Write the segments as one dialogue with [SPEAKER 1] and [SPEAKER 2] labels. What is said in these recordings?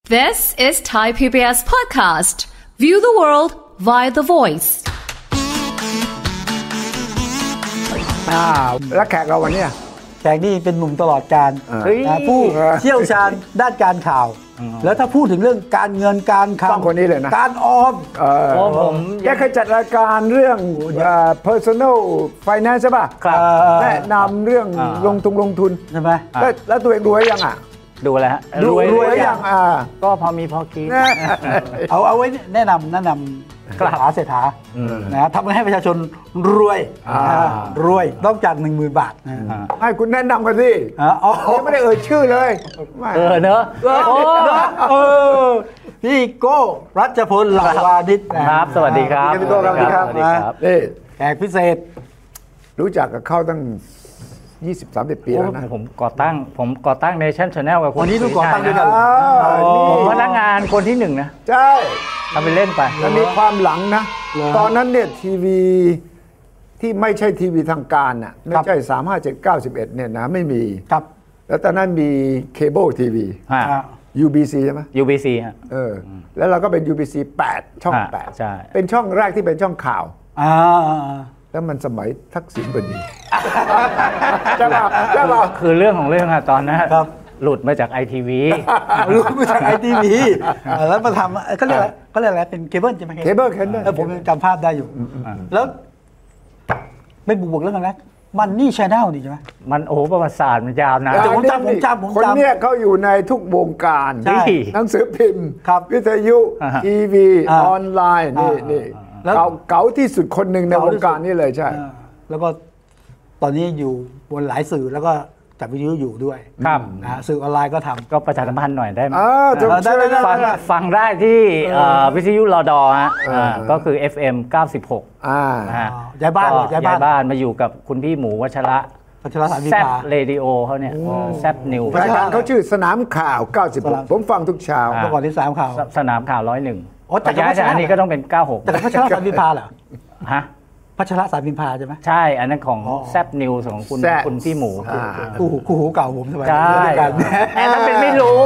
[SPEAKER 1] This is Thai PBS podcast. View the world via the voice.
[SPEAKER 2] แล้วแขกเราวันนี้
[SPEAKER 3] แขกนี่เป็นหนุ่มตลอดการผู้เชี่ยวชาญด้านการข่าวแล้วถ้าพูดถึงเรื่องการเงินการคลัง
[SPEAKER 2] คนนี้เลยนะ
[SPEAKER 3] การออม
[SPEAKER 2] ผมแกเคยจัดรายการเรื่องpersonal finance ใช่ป่ะแนะนำเรื่องลงทุน
[SPEAKER 3] ใช่ไหม
[SPEAKER 2] แล้วตัวเองรวยยังอ่ะ
[SPEAKER 4] ดูแล้วฮะ
[SPEAKER 2] รวยยัง
[SPEAKER 4] ก็พอมีพอกิน
[SPEAKER 3] เอาไว้แนะนำกระหาเศรษฐานะทำให้ประชาชนรวยต้องจาก 10,000 บาท
[SPEAKER 2] ให้คุณแนะนำกันสิไม่ได้เอ่ยชื่อเลย
[SPEAKER 4] เนอะ
[SPEAKER 3] พี่โก้รัชพลหลาวานิช
[SPEAKER 4] ครับสวัสดีครับ
[SPEAKER 2] พี่โก้ครับนี่
[SPEAKER 3] แขกพิเศษ
[SPEAKER 2] รู้จักกับเขาตั้ง20-30 ปีแล้วนะ
[SPEAKER 4] ผมก่อตั้งNation Channel กับ
[SPEAKER 3] คนนี้ต้องก่อตั้งด้วยกัน
[SPEAKER 4] ผมพนักงานคนที่1นะ
[SPEAKER 2] ใช่
[SPEAKER 4] ทำไปเล่นไป
[SPEAKER 2] แล้วมีความหลังนะตอนนั้นเนี่ยทีวีที่ไม่ใช่ทีวีทางการน่ะไม่ใช่35791เนี่ยนะไม่มี
[SPEAKER 3] ครับ
[SPEAKER 2] แล้วตอนนั้นมีเคเบิลทีวีUBC ใช่ไหม
[SPEAKER 4] UBC ฮะ
[SPEAKER 2] แล้วเราก็เป็น UBC 8ช่อง8
[SPEAKER 4] ใช่
[SPEAKER 2] เป็นช่องแรกที่เป็นช่องข่าวแล้วมันสมัยทักษิณพอดีใช่ป่ะ
[SPEAKER 4] คือเรื่องของเรื่องอะตอนนั้นหลุดมาจาก ITV
[SPEAKER 3] แล้วมาทำเขาเรียกอะไรเป็นเคเบิลใช่ไหม
[SPEAKER 2] เคเบิล
[SPEAKER 3] ผมจำภาพได้อยู่แล้วไม่บุกเรื่องอะไรมันนี่ชาแนลนี่ใช่ไหม
[SPEAKER 4] มันประวัติศาสตร์มันยาวนะ
[SPEAKER 3] ผมจำ
[SPEAKER 2] คนเนี้ยเขาอยู่ในทุกวงการหนังสือพิมพ์วิทยุทีวีออนไลน์นี่เก๋าที่สุดคนหนึ่งในวงการนี้เลยใช่
[SPEAKER 3] แล้วก็ตอนนี้อยู่บนหลายสื่อแล้วก็จับวิทยุอยู่ด้วย
[SPEAKER 4] ครับ
[SPEAKER 3] สื่อออนไลน์ก็ทำ
[SPEAKER 4] ก็ประชาสัมพันธ์หน่อยได้ไหม
[SPEAKER 3] ได้
[SPEAKER 4] ฟังได้ที่วิทยุรดฮะก็คือ FM 96
[SPEAKER 3] ย้ายบ้าน
[SPEAKER 4] มาอยู่กับคุณพี่หมูวัชระแซปเรดิโอเขาเนี่ยแซปนิว
[SPEAKER 2] รายการเขาชื่อสนามข่าว96ผมฟังทุกเช้า
[SPEAKER 3] เมื่อก่อนที่สนามข่าว
[SPEAKER 4] 101จากอันนี้ก็ต้องเป็น96
[SPEAKER 3] แต่พัชรสารพิมพาเหรอ
[SPEAKER 4] ฮะ
[SPEAKER 3] พัชรสารพิมพาใช่ไหม
[SPEAKER 4] ใช่อันนั้นของแซปนิวของคุณพี่หมู
[SPEAKER 3] คู่หูเก่าผมสมัย
[SPEAKER 4] กันแต่ถ้าเป็นไม่รู้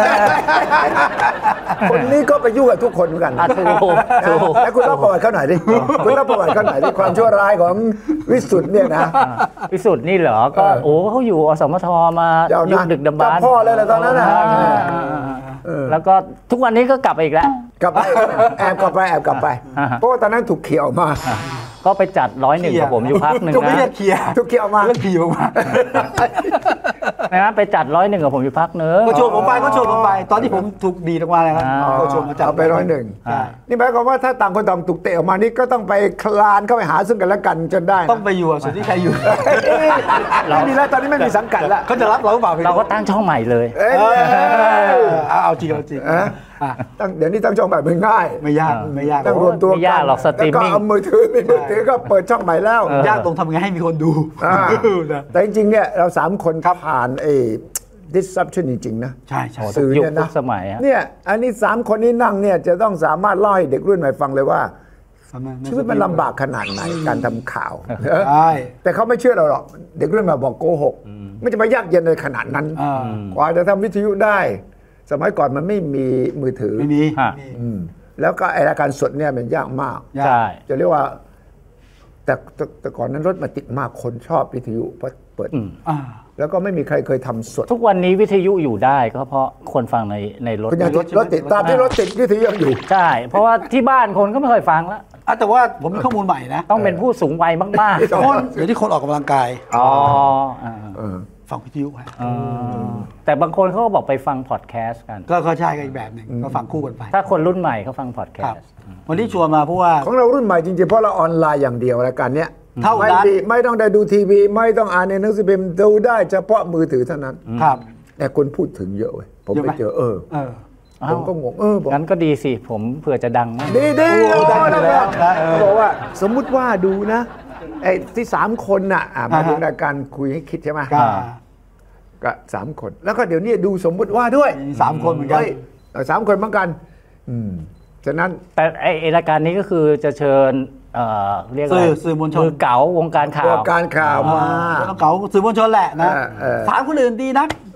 [SPEAKER 2] คนนี้ก็ไปยุ่งกับทุกคนเหมือนกันแล้วคุณเล่าประวัติเขาหน่อยดิความชั่วร้ายของวิสุทธ์เนี่ยนะ
[SPEAKER 4] วิสุทธ์นี่เหรอก็เขาอยู่อสมทมายุคดึกดำบรรพ์
[SPEAKER 2] พ่อเลยตอนนั้นนะ
[SPEAKER 4] แล้วก็ทุกวันนี้ก็กลับไปอีกแล้ว
[SPEAKER 2] แอบกลับไปเพราะว่าตอนนั้นถูกเขี่ยวมา
[SPEAKER 4] ก็ไปจัด101กับผมอยู่พักหนึ่งนะ
[SPEAKER 3] ถูกเขี่ยวมา
[SPEAKER 2] เรื่องขี่ออกมา
[SPEAKER 4] นะไปจัด101กับผมอยู่พักนึง
[SPEAKER 3] ก็ชวนผมไปตอนที่ผมถูกดีออกมาเลยครับก็ชวนมาจัด
[SPEAKER 2] ไป101นี่หมายความว่าถ้าต่างคนต่างถูกเตะออกมานี่ก็ต้องไปคลานเข้าไปหาซึ่งกันและกันจนได้
[SPEAKER 3] ต้องไปอยู่ส่วนที่ใครอยู่
[SPEAKER 2] ไม่มีแล้วตอนนี้ไม่มีสังกัดแล้ว
[SPEAKER 3] เขาจะรับเราเปล่า
[SPEAKER 4] เราก็ตั้งช่องใหม่เลย
[SPEAKER 3] เอาจริง
[SPEAKER 2] เดี๋ยวนี้ตั้งช่องใหม่ไม่
[SPEAKER 3] ยาก
[SPEAKER 2] ต้องรวมตัว
[SPEAKER 4] กันหรอกสตรีมมิ่ง
[SPEAKER 2] ก็เอามือถือก็เปิดช่องใหม่แล้ว
[SPEAKER 3] ยากตรงทำไงให้มีคนดู
[SPEAKER 2] แต่จริงๆเนี่ยเรา3คนผ่านdisruption จริงๆนะ
[SPEAKER 3] ใช่
[SPEAKER 2] สื่อเนี่ยนะ
[SPEAKER 4] สมัย
[SPEAKER 2] เนี่ยอันนี้3คนนี้นั่งเนี่ยจะต้องสามารถเล่าให้เด็กรุ่นใหม่ฟังเลยว่าชีวิตมันลำบากขนาดไหนการทำข่าวแต่เขาไม่เชื่อเราหรอกเด็กรุ่นใหม่บอกโกหกไม่จะมายากเย็นเลยขนาดนั้นกว่าจะทำวิทยุได้สมัยก่อนมันไม่มีมือถือ
[SPEAKER 3] ไม่มี
[SPEAKER 2] แล้วก็รายการสดเนี่ยมันยากมากจะเรียกว่าแต่ก่อนนั้นรถมาติดมากคนชอบวิทยุเพราะเปิดแล้วก็ไม่มีใครเคยทำสด
[SPEAKER 4] ทุกวันนี้วิทยุอยู่ได้ก็เพราะคนฟังในรถ
[SPEAKER 2] ติดตามที่รถติดวิทยุยังอยู่
[SPEAKER 4] ใช่เพราะว่าที่บ้านคนก็ไม่เคยฟังแล้ว
[SPEAKER 3] แต่ว่าผมมีข้อมูลใหม่นะ
[SPEAKER 4] ต้องเป็นผู้สูงวัยมาก
[SPEAKER 3] ๆเดี๋ยวที่คนออกกำลังกายฟังวิทยุ
[SPEAKER 4] แต่บางคนเขาก็บอกไปฟังพอดแคสต์กัน
[SPEAKER 3] ก็ใช่กันอีกแบบหนึ่งก็ฟังคู่กันไป
[SPEAKER 4] ถ้าคนรุ่นใหม่เขาฟังพอดแคสต์
[SPEAKER 3] วันที่ชวนมาเพราะว่า
[SPEAKER 2] ของเรารุ่นใหม่จริงๆเพราะเราออนไลน์อย่างเดียวรายการเนี้ยไม่ต้องได้ดูทีวีไม่ต้องอ่านในหนังสือพิมพ์ดูได้เฉพาะมือถือเท่านั้นแต่คนพูดถึงเยอะเว้ยผมไปเจอผมก็งง
[SPEAKER 4] งั้นก็ดีสิผมเผื่อจะดัง
[SPEAKER 2] ดีบอกว่าสมมุติว่าดูนะไอ้ที่3คนน่ะมาดูรายการคุยให้คิดใช่ไหมก็3คนแล้วก็เดี๋ยวนี้ดูสมมุติว่าด้วย
[SPEAKER 3] 3คนเหมือนกัน
[SPEAKER 2] 3คนเหมือนกันฉะนั้น
[SPEAKER 4] แต่ไอ้รายการนี้ก็คือจะเชิญเรียก
[SPEAKER 3] สื่อมวลชน
[SPEAKER 4] มือเก๋าวงการข่าว
[SPEAKER 2] มา
[SPEAKER 3] เก๋าสื่อมวลชนแหละนะถามคนอื่นดีนัก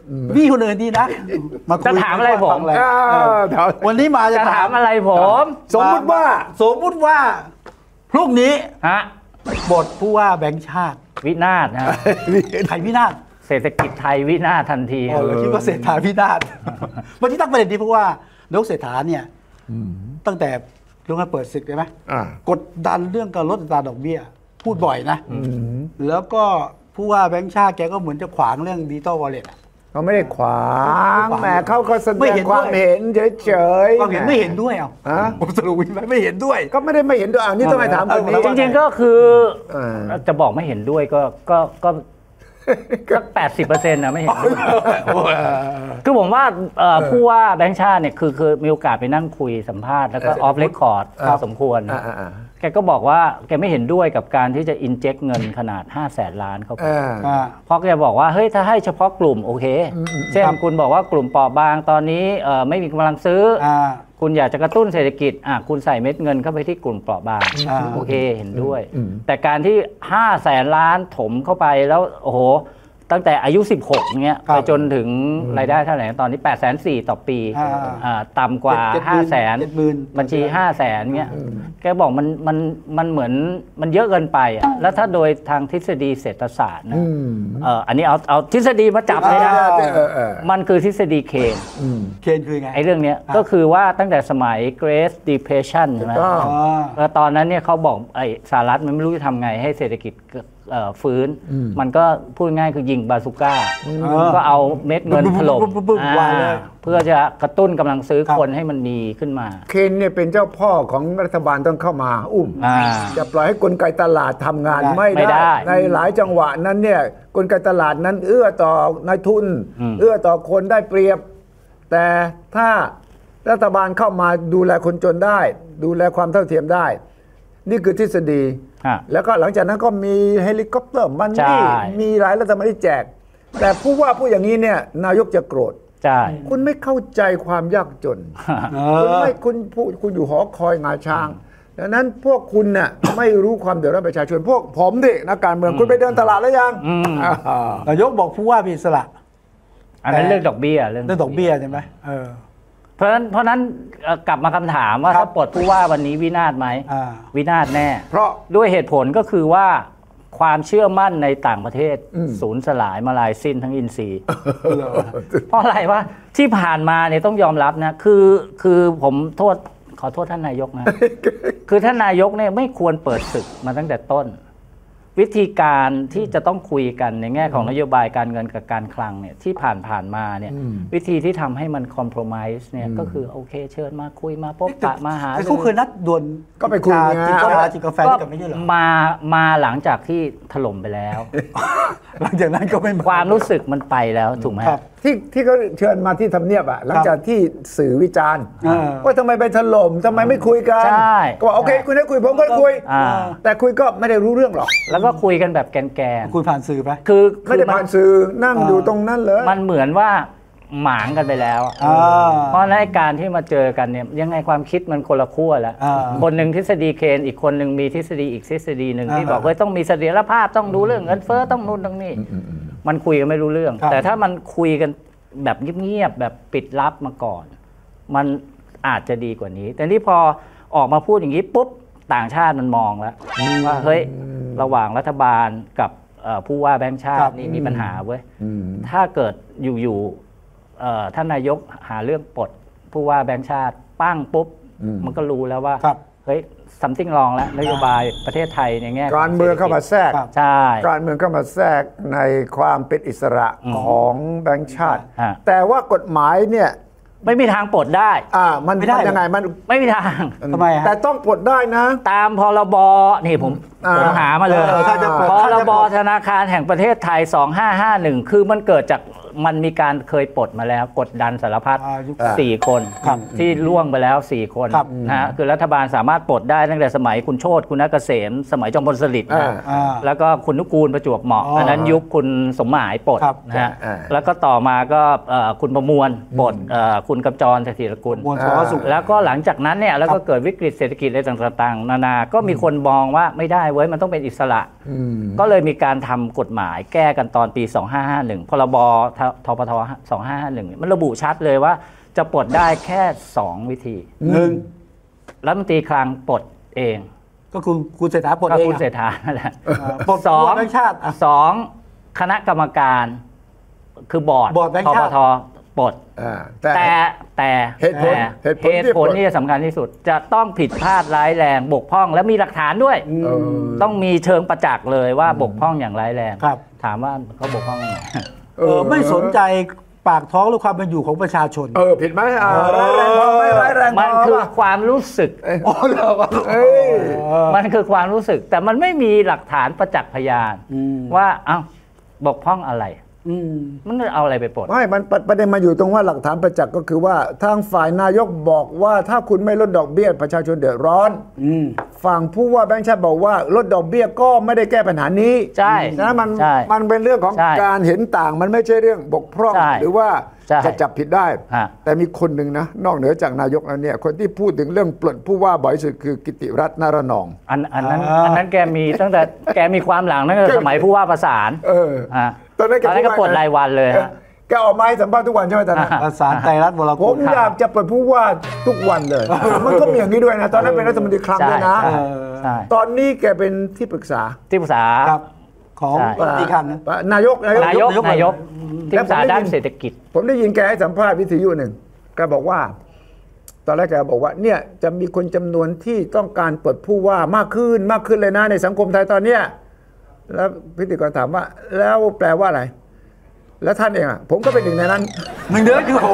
[SPEAKER 3] พี่คนอื่นดีนะมาคุย
[SPEAKER 4] จะถามอะไรผม
[SPEAKER 3] วันนี้มา
[SPEAKER 4] จะถามอะไรผม
[SPEAKER 2] สมมติว่า
[SPEAKER 3] พรุ่งนี้
[SPEAKER 4] ฮะ
[SPEAKER 3] บทผู้ว่าแบงค์ชาติ
[SPEAKER 4] วินาศนะ
[SPEAKER 3] ใครวินาศ
[SPEAKER 4] เศรษฐกิจไทยวินาศทันที
[SPEAKER 3] เราคิดว่าเศรษฐาวินาศวันที่ตั้งประเด็นนี้เพราะว่านายกเศรษฐาเนี่ยตั้งแต่เรื่องการเปิดศึกใช่ไหมกดดันเรื่องการลดอัตราดอกเบี้ยพูดบ่อยนะแล้วก็ผู้ว่าแบงค์ชาติแกก็เหมือนจะขวางเรื่องดิจิตอลวอลเล็ต
[SPEAKER 2] เขาไม่ได้ขวางแหมเขาก็แสดงความเห็นเฉยๆ
[SPEAKER 3] ความเห็นไม่เห็นด้วยผมสรุปไม่เห็นด้วย
[SPEAKER 2] ก็ไม่ได้ไม่เห็นด้วยนี่ต้องไปถามคนนี้
[SPEAKER 4] จริงๆก็คือจะบอกไม่เห็นด้วยก็สัก80%นะไม่เห็นคือผมว่าผู้ว่าแบงค์ชาติเนี่ยคือมีโอกาสไปนั่งคุยสัมภาษณ์แล้วก็ออฟเรคคอร์ดพอสมควรแกก็บอกว่าแกไม่เห็นด้วยกับการที่จะอินเจคเงินขนาด500,000 ล้านเข้าไปเพราะแกบอกว่าเฮ้ยถ้าให้เฉพาะกลุ่มโอเคเช่นคุณบอกว่ากลุ่มเปราะบางตอนนี้ไม่มีกำลังซื้อคุณอยากจะกระตุ้นเศรษฐกิจคุณใส่เม็ดเงินเข้าไปที่กลุ่มเปราะบางโอเคเห็นด้วยแต่การที่500,000 ล้านถมเข้าไปแล้วโอ้โหตั้งแต่อายุ16เงี้ยไปจนถึงรายได้เท่าไหร่ตอนนี้840,000ต่อปีต่ำกว่า500,000บัญชี500,000เงี้ยแกบอกมันเหมือนมันเยอะเกินไปแล้วถ้าโดยทางทฤษฎีเศรษฐศาสตร์นะอันนี้เอาทฤษฎีมาจับเลยนะมันคือทฤษฎีเคน
[SPEAKER 3] คือไง
[SPEAKER 4] ไอ้เรื่องนี้ก็คือว่าตั้งแต่สมัย Great Depression ใช่ไหมแล้วตอนนั้นเนี่ยเขาบอกไอ้สหรัฐมันไม่รู้จะทำไงให้เศรษฐกิจฟื้นมันก็พูดง่ายคือยิงบาซูก้าก็เอาเม็ดเงินถล่มเพื่อจะกระตุ้นกำลังซื้อคนให้มันมีขึ้นมา
[SPEAKER 2] เคนเนี่ยเป็นเจ้าพ่อของรัฐบาลต้องเข้ามาจะปล่อยให้กลไกตลาดทำงานไม่ได้ในหลายจังหวะนั้นเนี่ยกลไกตลาดนั้นเอื้อต่อนายทุนเอื้อต่อคนได้เปรียบแต่ถ้ารัฐบาลเข้ามาดูแลคนจนได้ดูแลความเท่าเทียมได้นี่คือทฤษฎีแล้วก็หลังจากนั้นก็มีเฮลิคอปเตอร์มันนี่มีหลายรัฐบาลที่แจกแต่ผู้ว่าผู้อย่างนี้เนี่ยนายกจะโกรธคุณไม่เข้าใจความยากจนคุณอยู่หอคอยงาช้างดังนั้นพวกคุณน่ะไม่รู้ความเดือดร้อนประชาชนพวกผมดินักการเมืองคุณไปเดินตลาดแล้วยัง
[SPEAKER 3] นายกบอกผู้ว่ามีอิสระ
[SPEAKER 4] อันนั้นเรื่องดอกเบี้ยเ
[SPEAKER 3] รื่องดอกเบี้ยใช่ไหม
[SPEAKER 4] เพราะนั้นกลับมาคำถามว่าถ้าปลดผู้ว่าวันนี้วินาศไหมวินาศแน่
[SPEAKER 2] เพราะ
[SPEAKER 4] ด้วยเหตุผลก็คือว่าความเชื่อมั่นในต่างประเทศสูญสลายมาลายสิ้นทั้งอินทรีย์เพราะอะไรวะที่ผ่านมาเนี่ยต้องยอมรับนะคือผมขอโทษท่านนายกนะคือท่านนายกเนี่ยไม่ควรเปิดศึกมาตั้งแต่ต้นวิธีการที่จะต้องคุยกันในแง่ของนโยบายการเงินกับการคลังเนี่ยที่ผ่านมาเนี่ยวิธีที่ทำให้มันคอมโพรไมซ์เนี่ยก็คือโอเคเชิญมาคุยมาพบปะมาหา
[SPEAKER 3] เขาเคยนัดด่วน
[SPEAKER 2] ก็ไปคุย
[SPEAKER 3] กินกาแฟกันไม่ใช่เหรอ
[SPEAKER 4] มาหลังจากที่ถล่มไปแล้ว
[SPEAKER 3] หลังจากนั้นก็ไม่
[SPEAKER 4] ความรู้สึกมันไปแล้วถูกไหม
[SPEAKER 2] ที่เขาเชิญมาที่ทำเนียบอ่ะหลังจากที่สื่อวิจารณ์ว่าทำไมไปถล่มทำไมไม่คุยกันก็บอกโอเคคุณได้คุยผมก็คุยแต่คุยก็ไม่ได้รู้เรื่องหรอก
[SPEAKER 4] แล้วก็คุยกันแบบแกน
[SPEAKER 3] คุยผ่านสื่อไป
[SPEAKER 2] คือไม่ได้ผ่านสื่อนั่งอยู่ตรงนั้นเลย
[SPEAKER 4] มันเหมือนว่าหมางกันไปแล้วเพราะในการที่มาเจอกันเนี่ยยังไงความคิดมันคนละขั้วแล้วคนหนึ่งทฤษฎีเคนอีกคนหนึ่งมีทฤษฎีอีกทฤษฎีหนึ่งที่บอกเฮ้ยต้องมีเสถียรภาพต้องดูเรื่องเงินเฟ้อต้องนู่นต้องนี่มันคุยกันไม่รู้เรื่องแต่ถ้ามันคุยกันแบบเงียบๆแบบปิดลับมาก่อนมันอาจจะดีกว่านี้แต่ที่พอออกมาพูดอย่างนี้ปุ๊บต่างชาติมันมองแล้วว่าเฮ้ยระหว่างรัฐบาลกับผู้ว่าแบงค์ชาตินี่มีปัญหาเว้ยถ้าเกิดอยู่ท่านนายกหาเรื่องปลดผู้ว่าแบงค์ชาติปั้งปุ๊บมันก็รู้แล้วว่าเฮ้ยsomething wrong แล้วนโยบายประเทศไทยในแง่
[SPEAKER 2] การเมืองเข้ามาแทรก
[SPEAKER 4] ใช่
[SPEAKER 2] การเมืองเข้ามาแทรกในความเป็นอิสระของแบงค์ชาติแต่ว่ากฎหมายเนี่ย
[SPEAKER 4] ไม่มีทางปลดได้
[SPEAKER 2] มันยังไงมัน
[SPEAKER 4] ไม่มีทาง
[SPEAKER 3] ทำไม
[SPEAKER 2] แต่ต้องปลดได้นะ
[SPEAKER 4] ตามพรบนี่ผมหามาเลยพรบธนาคารแห่งประเทศไทย2551คือมันเกิดจากมันมีการเคยปลดมาแล้วกดดันสารพัด4 คนที่ล่วงไปแล้ว4 คนนะคือรัฐบาลสามารถปลดได้ตั้งแต่สมัยคุณโชติคุณนักเกษมสมัยจอมพลสฤษดิ์แล้วก็คุณนุกูลประจวบเหมาะอันนั้นยุคคุณสมหมายปลดนะฮะแล้วก็ต่อมาก็คุณประมวลปลดคุณกำจรเสถียรกุลแล้วก็หลังจากนั้นเนี่ยแล้วก็เกิดวิกฤตเศรษฐกิจอะไรต่างๆนานาก็มีคนมองว่าไม่ได้เว้ยมันต้องเป็นอิสระก็เลยมีการทำกฎหมายแก้กันตอนปี2551พรบทปท2551มันระบุชัดเลยว่าจะปลดได้แค่2วิธี1รัฐมนตรีคลังปลดเอง
[SPEAKER 3] ก็คุณเศรษฐาปลดเอง
[SPEAKER 4] คุณเศรษฐานั่นแหละ
[SPEAKER 3] ปลดแบงค์ชาติ
[SPEAKER 4] 2คณะกรรมการคือบอร์ดทปทปลดแต่เหตุผลนี่สำคัญที่สุดจะต้องผิดพลาดร้ายแรงบกพร่องและมีหลักฐานด้วยต้องมีเชิงประจักษ์เลยว่าบกพร่องอย่างร้ายแรงถามว่าเขาบกพร่องยังไง
[SPEAKER 3] ไม่สนใจปากท้องหรือความเป็นอยู่ของประชาชน
[SPEAKER 2] ผิดไหมร้ายแรงพอไม่ร้ายแรง
[SPEAKER 4] มันคือความรู้สึกมันคือความรู้สึกแต่มันไม่มีหลักฐานประจักษ์พยานว่าเอ้าบกพร่องอะไรมันเอาอะไรไปปลด
[SPEAKER 2] ไม่มันประเด็นมาอยู่ตรงว่าหลักฐานประจักษ์ก็คือว่าทางฝ่ายนายกบอกว่าถ้าคุณไม่ลดดอกเบี้ยประชาชนเดือดร้อนฝั่งผู้ว่าแบงค์ชาติบอกว่าลดดอกเบี้ยก็ไม่ได้แก้ปัญหานี้
[SPEAKER 4] ใช่
[SPEAKER 2] นะมันเป็นเรื่องของการเห็นต่างมันไม่ใช่เรื่องบกพร่องหรือว่าจะจับผิดได้แต่มีคนหนึ่งนะนอกเหนือจากนายกแล้วเนี่ยคนที่พูดถึงเรื่องปลดผู้ว่าบ่อยสุดคือกิติรัตน์นรนอง
[SPEAKER 4] อันนั้นแกมีตั้งแต่แกมีความหลังตั้งแต่สมัยผู้ว่าประสานตอนนั้นก็ปลดรายวันเลย
[SPEAKER 2] แกออกมาให้สัมภาษณ์ทุกวันใช่ไหมตอนนั้น
[SPEAKER 3] ประสานไตรรัตน์วรกุล
[SPEAKER 2] ผมอยากจะปลดผู้ว่าทุกวันเลยมันก็มีอย่างนี้ด้วยนะตอนนั้นเป็นรัฐมนตรีคลังด้วยนะตอนนี้แกเป็นที่ปรึกษา
[SPEAKER 3] ของรัฐมนตรีคลัง
[SPEAKER 2] นายก
[SPEAKER 4] ที่ปรึกษาด้านเศรษฐกิจ
[SPEAKER 2] ผมได้ยินแกให้สัมภาษณ์วิทยุหนึ่งแกบอกว่าตอนแรกแกบอกว่าเนี่ยจะมีคนจำนวนที่ต้องการปลดผู้ว่ามากขึ้นเลยนะในสังคมไทยตอนเนี้ยแล้วพิธีกรถามว่าแล้วแปลว่าอะไรแล้วท่านเองผมก็เป็นหนึ่งในนั้น
[SPEAKER 3] เดือนคือผม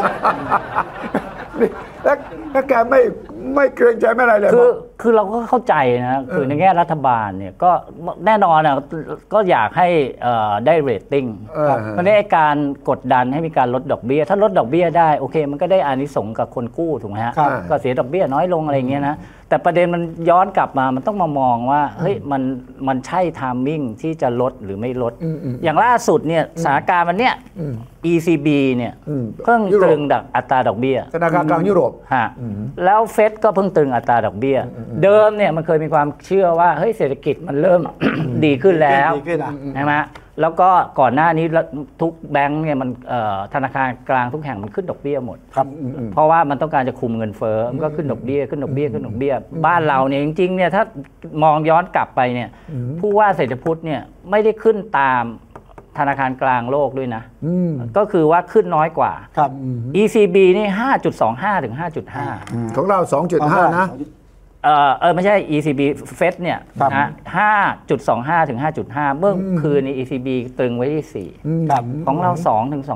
[SPEAKER 2] แล้วแกไม่เกรงใจไม่อะไรเลย
[SPEAKER 4] คือเราก็เข้าใจนะคือในแง่รัฐบาลเนี่ยก็แน่นอนนะก็อยากให้ได้เรตติ้งเพราะในการกดดันให้มีการลดดอกเบี้ยถ้าลดดอกเบี้ยได้โอเคมันก็ได้อานิสงส์กับคนกู้ถูกไหมฮะก็เสียดอกเบี้ยน้อยลงอะไรอย่างเงี้ยนะแต่ประเด็นมันย้อนกลับมามันต้องมามองว่าเฮ้ยมันใช่ไทมิ่งที่จะลดหรือไม่ลดอย่างล่าสุดเนี่ยสถานการณ์มันเนี่ย ECB เนี่ยเพิ่งตรึงอัตราดอกเบี้ย
[SPEAKER 2] ธนาคารกลางยุโรป
[SPEAKER 4] แล้วเฟดก็เพิ่งตรึงอัตราดอกเบี้ยเดิมเนี่ยมันเคยมีความเชื่อว่าเฮ้ยเศรษฐกิจมันเริ่ม ดีขึ้นแล้วใช่ไหมแล้วก็ก่อนหน้านี้ทุกแบงก์เนี่ยมันธนาคารกลางทุกแห่งมันขึ้นดอกเบี้ยหมดเพราะว่ามันต้องการจะคุมเงินเฟ้อมันก็ขึ้นดอกเบี้ยบ้านเราเนี่ยจริงๆเนี่ยถ้ามองย้อนกลับไปเนี่ยผู้ว่าเศรษฐพุทธเนี่ยไม่ได้ขึ้นตามธนาคารกลางโลกด้วยนะก็คือว่าขึ้นน้อยกว่า ECB นี่ 5.25 ถึง 5.5
[SPEAKER 2] ของเรา 2.5 นะ
[SPEAKER 4] ไม่ใช่ ECB Fed เนี่ยนะ 5.25 ถึง 5.5 เมื่อคืนนี้ ECB ตรึงไว้ที่4ของเรา 2 ถึง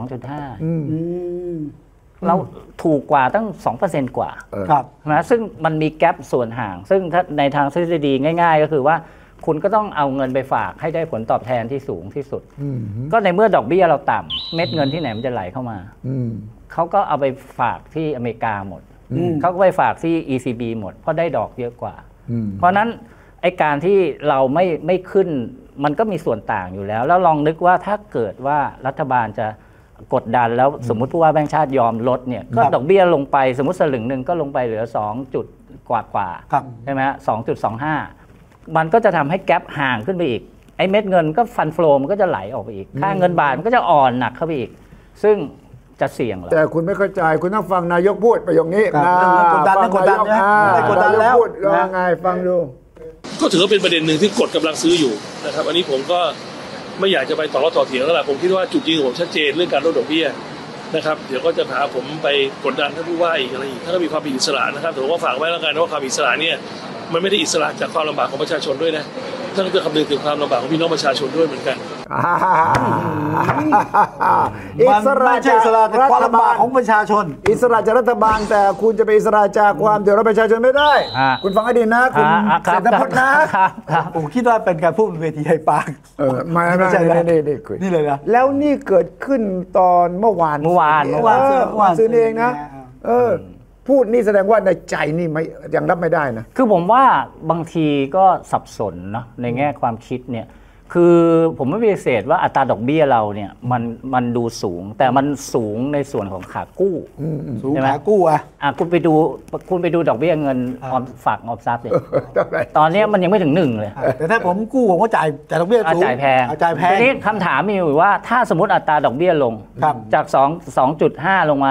[SPEAKER 4] 2.5 เราถูกกว่าตั้ง 2% กว่านะซึ่งมันมีแกปส่วนห่างซึ่งถ้าในทางทฤษฎีง่ายๆก็คือว่าคุณก็ต้องเอาเงินไปฝากให้ได้ผลตอบแทนที่สูงที่สุดก็ในเมื่อดอกเบี้ยเราต่ำเม็ดเงินที่ไหนมันจะไหลเข้ามาเขาก็เอาไปฝากที่อเมริกาหมดเขาก็ไปฝากที่ ECB หมดเพราะได้ดอกเยอะกว่าเพราะนั้นไอ้การที่เราไม่ขึ้นมันก็มีส่วนต่างอยู่แล้วแล้วลองนึกว่าถ้าเกิดว่ารัฐบาลจะกดดันแล้วสมมุติผู้ว่าแบงก์ชาติยอมลดเนี่ยก็ดอกเบี้ยลงไปสมมุติสลึงนึงก็ลงไปเหลือ2จุดกว่าใช่ไหมฮะ 2.25 มันก็จะทำให้แกปห่างขึ้นไปอีกไอ้เม็ดเงินก็ฟันโฟลว์มันก็จะไหลออกไปอีกค่าเงินบาทมันก็จะอ่อนหนักเข้าไปอีกซึ่งจะเสี่ยง
[SPEAKER 2] แต่คุณไม่เข้าใจคุณต้องฟังนายกพูดประโยคนี้
[SPEAKER 3] กดดันแล้วกดดันแล้ว
[SPEAKER 2] ไงฟังดู
[SPEAKER 5] ก็ถือว่าเป็นประเด็นหนึ่งที่กดกำลังซื้ออยู่นะครับอันนี้ผมก็ไม่อยากจะไปต่อเถียงแล้วล่ะผมคิดว่าจุดยืนของผมชัดเจนเรื่องการลดดอกเบี้ยนะครับเดี๋ยวก็จะหาผมไปกดดันท่านผู้ว่าอีกอะไรอีกถ้ามีความเป็นอิสระนะครับแต่ผมก็ฝากไว้แล้วกันว่าความอิสระเนี่ยมันไม่ได้อิสระจากความลำบากของประชาชนด้วยนะท่านต้องคำนึงถึงความลำบากของพี่น้องประชาชนด้วยเหมือนกัน
[SPEAKER 3] อิสระจากความลำบากของประชาชน
[SPEAKER 2] อิสระจากรัฐบาลแต่คุณจะเป็นอิสระจากความเดือดร้อนประชาชนไม่ได้คุณฟังให้ดีนะคุณเศรษฐพุทธนะ
[SPEAKER 3] ผมคิดว่าเป็นการพูดบนเวทีไฮปาร์ค
[SPEAKER 2] ไม่ใช่
[SPEAKER 3] นี่เลยนะ
[SPEAKER 2] แล้วนี่เกิดขึ้นตอนเมื่อวานซื้อเองนะพูดนี่แสดงว่าในใจนี่ไม่ยังรับไม่ได้นะ
[SPEAKER 4] คือผมว่าบางทีก็สับสนเนาะในแง่ความคิดเนี่ยคือผมไม่ปฏิเสธว่าอัตราดอกเบี้ยเราเนี่ยมันดูสูงแต่มันสูงในส่วนของขากู้
[SPEAKER 3] สูงขากู้
[SPEAKER 4] คุณไปดูดอกเบี้ยเงินออมฝากออมทรัพย์เนี่ยตอนนี้มันยังไม่ถึง1เลย
[SPEAKER 3] แต่ถ้าผมกู้ผมก็จ่ายดอกเบี้ยสูง
[SPEAKER 4] จ่ายแพงทีนี้คำถามมีอยู่ว่าถ้าสมมติอัตราดอกเบี้ยลงจาก2.5 ลงมา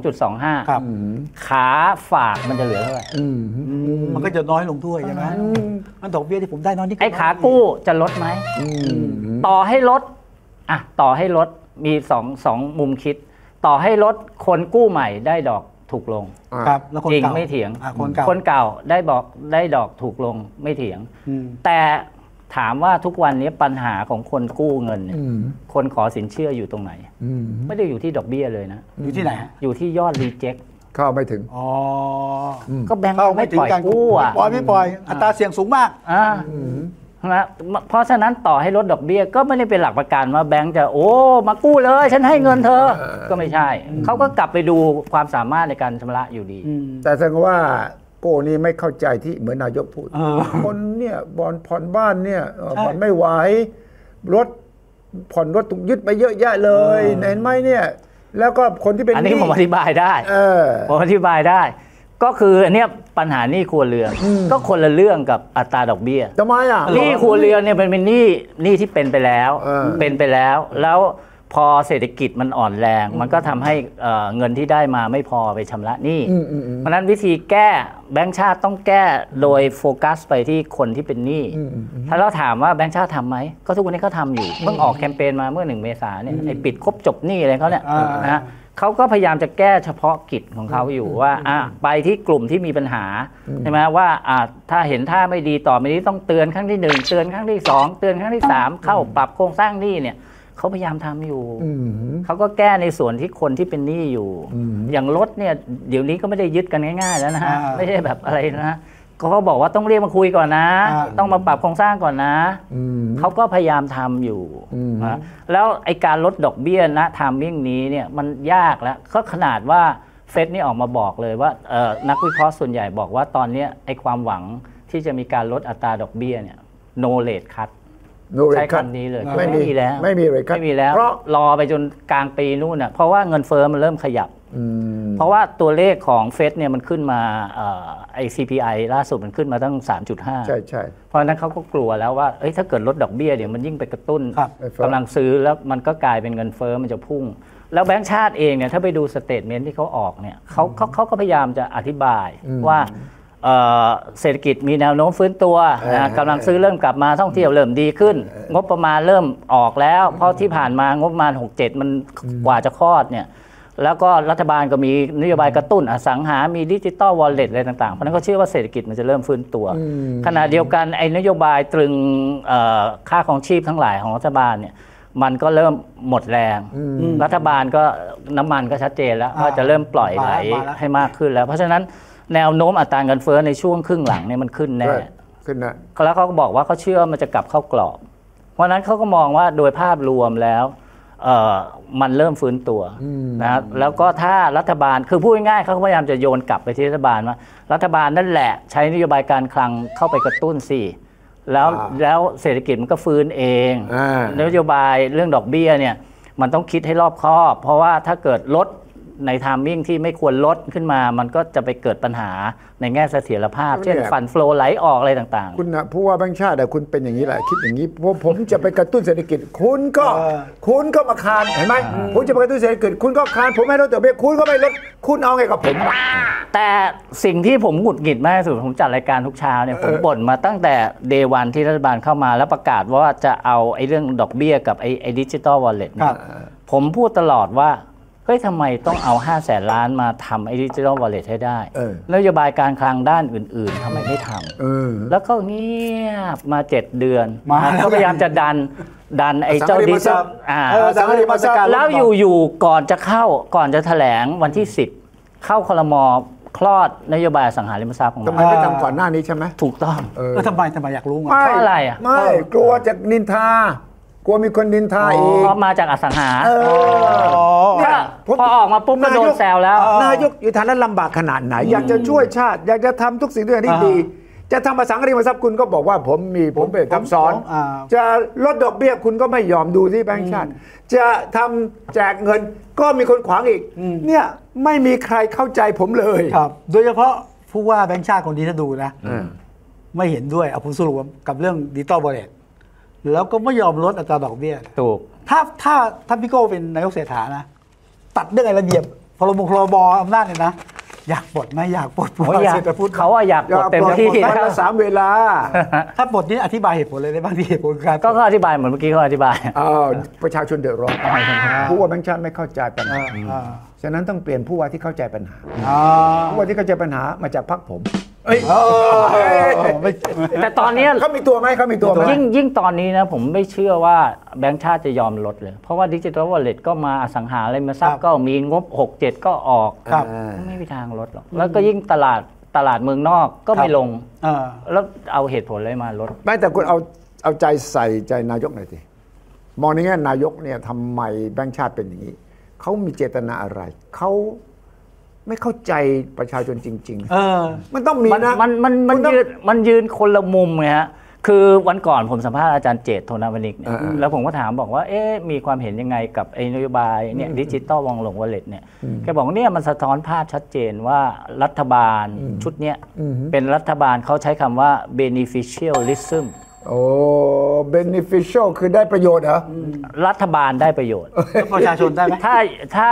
[SPEAKER 4] 2.25 ขาฝากมันจะเหลือเท่าไหร่
[SPEAKER 3] มันก็จะน้อยลงด้วยใช่ไหมมันดอกเบี้ยที่ผมได้น้อยนี่
[SPEAKER 4] ไอ้ขากู้จะลดไหมต่อให้ลดมีสองมุมคิดต่อให้ลดคนกู้ใหม่ได้ดอกถูกลงจริงไม่เถียงคนเก่าได้ดอกถูกลงไม่เถียงแต่ถามว่าทุกวันนี้ปัญหาของคนกู้เงินเนี่ยคนขอสินเชื่ออยู่ตรงไหนไม่ได้อยู่ที่ดอกเบี้ยเลยนะ
[SPEAKER 3] อยู่ที่ไหน
[SPEAKER 4] อยู่ที่ยอดรีเจ็ค
[SPEAKER 2] เข้าไม่ถึง
[SPEAKER 4] ก็แบงก์ไม่ปล่อยกู้
[SPEAKER 3] ไม่ปล่อยอัตราเสี่ยงสูงมาก
[SPEAKER 4] นะเพราะฉะนั้นต่อให้ลดดอกเบี้ยก็ไม่ได้เป็นหลักประกันว่าแบงก์จะมากู้เลยฉันให้เงินเธอก็ไม่ใช่เขาก็กลับไปดูความสามารถในการชำระอยู่ดี
[SPEAKER 2] แต่แสดงว่าโก้นี่ไม่เข้าใจที่เหมือนนายกพูดคนเนี่ยบอลผ่อนบ้านเนี่ยผ่อนไม่ไหวรถผ่อนรถถูกยึดไปเยอะแยะเลยเห็นไหมเนี่ยแล้วก็คนที่เป็น
[SPEAKER 4] อันนี้ผมอธิบายได้ผมอธิบายได้ก็คืออันนี้ปัญหาหนี้ครัวเรือนก็คนละเรื่องกับอัตราดอกเบี้ย
[SPEAKER 2] ทำไม
[SPEAKER 4] หนี้ครัวเรือนเนี่ยเป็นหนี้ที่เป็นไปแล้วแล้วพอเศรษฐกิจมันอ่อนแรงมันก็ทำให้เงินที่ได้มาไม่พอไปชำระหนี้เพราะนั้นวิธีแก้แบงก์ชาติต้องแก้โดยโฟกัสไปที่คนที่เป็นหนี้ถ้าเราถามว่าแบงก์ชาติทำไหมก็ทุกวันนี้เขาทำอยู่เพิ่งออกแคมเปญมาเมื่อ1 เมษายนเนี่ยไอ้ปิดครบจบหนี้อะไรเขาเนี่ยนะเขาก็พยายามจะแก้เฉพาะกิจของเขาอยู่ว่าไปที่กลุ่มที่มีปัญหาใช่ไหมว่าถ้าเห็นท่าไม่ดีต่อไปนี้ต้องเตือนครั้งที่1เตือนครั้งที่2เตือนครั้งที่3เข้าปรับโครงสร้างหนี้เนี่ยเขาพยายามทำอยู่เขาก็แก้ในส่วนที่คนที่เป็นหนี้อยู่อย่างรถเนี่ยเดี๋ยวนี้ก็ไม่ได้ยึดกันง่ายๆแล้วนะฮะไม่ใช่แบบอะไรนะเขาบอกว่าต้องเรียกมาคุยก่อนนะต้องมาปรับโครงสร้างก่อนนะเขาก็พยายามทำอยู่นะแล้วไอการลดดอกเบี้ยนะไทมิ่งนี้เนี่ยมันยากแล้วก็ขนาดว่าเฟดนี่ออกมาบอกเลยว่านักวิเคราะห์ส่วนใหญ่บอกว่าตอนนี้ไอความหวังที่จะมีการลดอัตราดอกเบี้ยเนี่ย no rate cutใช้คำนี้เลยไม่มีแล้ว
[SPEAKER 2] ไม่มีเลย
[SPEAKER 4] เพราะรอไปจนกลางปีนู่นน่ะเพราะว่าเงินเฟ้อมันเริ่มขยับเพราะว่าตัวเลขของเฟดเนี่ยมันขึ้นมาไอ CPI ล่าสุดมันขึ้นมาตั้ง 3.5
[SPEAKER 2] ใช่
[SPEAKER 4] เพราะฉะนั้นเขาก็กลัวแล้วว่าถ้าเกิดลดดอกเบี้ยเดี๋ยวมันยิ่งไปกระตุ้นกำลังซื้อแล้วมันก็กลายเป็นเงินเฟ้อมันจะพุ่งแล้วแบงก์ชาติเองเนี่ยถ้าไปดูสเตทเมนต์ที่เขาออกเนี่ยเขาก็พยายามจะอธิบายว่าเศรษฐกิจมีแนวโน้มฟื้นตัวกำลังซื้อเริ่มกลับมาท่องเที่ยวเริ่มดีขึ้นงบประมาณเริ่มออกแล้วเพราะที่ผ่านมางบประมาณ 67 มันกว่าจะคลอดเนี่ยแล้วก็รัฐบาลก็มีนโยบายกระตุ้นอสังหามีดิจิตอลวอลเล็ตอะไรต่างๆเพราะนั้นก็เชื่อว่าเศรษฐกิจมันจะเริ่มฟื้นตัวขณะเดียวกันไอ้นโยบายตรึงค่าครองชีพทั้งหลายของรัฐบาลเนี่ยมันก็เริ่มหมดแรงรัฐบาลก็น้ำมันก็ชัดเจนแล้วว่าจะเริ่มปล่อยไหลให้มากขึ้นแล้วเพราะฉะนั้นแนวโน้มอัตราเงินเฟ้อในช่วงครึ่งหลังเนี่ยมันขึ้นแน่แล้วเขาก็บอกว่าเขาเชื่อมันจะกลับเข้ากรอบเพราะนั้นเขาก็มองว่าโดยภาพรวมแล้วมันเริ่มฟื้นตัวนะแล้วก็ถ้ารัฐบาลคือพูดง่ายๆเขาพยายามจะโยนกลับไปที่รัฐบาลว่ารัฐบาลนั่นแหละใช้นโยบายการคลังเข้าไปกระตุ้นสิแล้วเศรษฐกิจมันก็ฟื้นเองนโยบายเรื่องดอกเบี้ยเนี่ยมันต้องคิดให้รอบคอบเพราะว่าถ้าเกิดลดในไทมิ่งที่ไม่ควรลดขึ้นมามันก็จะไปเกิดปัญหาในแง่เสถียรภาพเช่นฟันโฟลไหลออกอะไรต่างๆ
[SPEAKER 2] คุณนะผู้ว่าแบงก์ชาติคุณเป็นอย่างนี้แหละคิดอย่างนี้ผมจะไปกระตุ้นเศรษฐกิจคุณก็มาคานเห็นไหมผมจะไปกระตุ้นเศรษฐกิจคุณก็คานผมไม่ลดดอกเบี้ยคุณก็ไม่ลดคุณเอาไงกับผม
[SPEAKER 4] แต่สิ่งที่ผมหงุดหงิดมากที่สุดผมจัดรายการทุกเช้าเนี่ยผมบ่นมาตั้งแต่เดย์วันที่รัฐบาลเข้ามาแล้วประกาศว่าจะเอาไอ้เรื่องดอกเบี้ยกับไอ้ดิจิตอลวอลเล็ตผมพูดตลอดว่าเฮ้ยทำไมต้องเอา500,000 ล้านมาทำไอ้ดิจิทัลวอลเล็ตให้ได้นโยบายการคลังด้านอื่นๆทำไมไม่ทำแล้วก็เงียบมา7 เดือนก็พยายามจะดันไอ้เจ้าดิจิทัลแล้วอยู่ๆก่อนจะแถลงวันที่10เข้าครม.คลอดนโยบายสังหาริมทรัพย์ของ
[SPEAKER 2] เราทำไมไม่ทำก่อนหน้านี้ใช่ไหม
[SPEAKER 4] ถูกต้อง
[SPEAKER 3] ทำไมอยากรู้
[SPEAKER 4] เพราะอะไร
[SPEAKER 2] ไม่กลัวจะนินทากลัวมีคนดินทาอีก
[SPEAKER 4] มาจากอสังหาพอออกมาปุ๊บก็โดนแซวแล้ว
[SPEAKER 2] นายกอยู่ฐานะลำบากขนาดไหนอยากจะช่วยชาติอยากจะทำทุกสิ่งทุกอย่างที่ดีจะทำอสังหาริมทรัพย์คุณก็บอกว่าผมเป็นทับซ้อนจะลดดอกเบี้ยคุณก็ไม่ยอมดูที่แบงก์ชาติจะทำแจกเงินก็มีคนขวางอีกเนี่ยไม่มีใครเข้าใจผมเลย
[SPEAKER 3] ครับโดยเฉพาะผู้ว่าแบงก์ชาติคนนี้ถ้าดูนะไม่เห็นด้วยเอาผมสรุปกับเรื่องดิจิตอลวอลเล็ตแล้วก็ไม่ยอมลดอัตราดอกเบี้ย
[SPEAKER 4] ถูก
[SPEAKER 3] ถ้าพี่โก้เป็นนายกเศรษฐานะตัดเรื่องระเบียบพรบอำนาจเนี่ยนะอยากปลดไหมอยากปลด
[SPEAKER 4] เขาอยากปลดเต็มที่
[SPEAKER 2] วันละ3 เวลา
[SPEAKER 3] ถ้าปลดนี้อธิบายเหตุผลเลยได้บ้างที่เหตุผลการ
[SPEAKER 4] ก็อธิบายเหมือนเมื่อกี้เขาอธิบาย
[SPEAKER 2] ประชาชนเดือดร้อนผู้ว่าแบงค์ชาติไม่เข้าใจปัญหาฉะนั้นต้องเปลี่ยนผู้ว่าที่เข้าใจปัญหาผู้ว่าที่เข้าใจปัญหามาจากพรรคผม
[SPEAKER 4] แต่ตอนนี้
[SPEAKER 2] เขามีตัวไหม
[SPEAKER 4] ยิ่งตอนนี้นะผมไม่เชื่อว่าแบงก์ชาติจะยอมลดเลยเพราะว่าดิจิทัลวอลเล็ตก็มาอสังหาริมทรัพย์ก็มีงบ 6-7 ก็ออกไม่มีทางลดหรอกแล้วก็ยิ่งตลาดเมืองนอกก็ไม่ลงแล้วเอาเหตุผลอะไรมาลด
[SPEAKER 2] ไม่แต่คุณเอาใจใส่ใจนายกหน่อยสิมองในแง่นายกเนี่ยทำไมแบงก์ชาติเป็นอย่างนี้เขามีเจตนาอะไรเขาไม่เข้าใจประชาชนจริงๆมันต้องมีนะ
[SPEAKER 4] มันยืนคนละมุมไงฮะคือวันก่อนผมสัมภาษณ์อาจารย์เจตโทนาวนิกเนี่ยแล้วผมก็ถามบอกว่ามีความเห็นยังไงกับไอ้นโยบายเนี่ยดิจิตอลวอลเล็ตเนี่ยแกบอกเนี่ยมันสะท้อนภาพชัดเจนว่ารัฐบาลชุดเนี้ยเป็นรัฐบาลเขาใช้คำว่า beneficialism
[SPEAKER 2] beneficial คือได้ประโยชน์เหรอ
[SPEAKER 4] รัฐบาลได้ประโยชน์
[SPEAKER 3] ประชาชนได้ไหม
[SPEAKER 4] ถ้า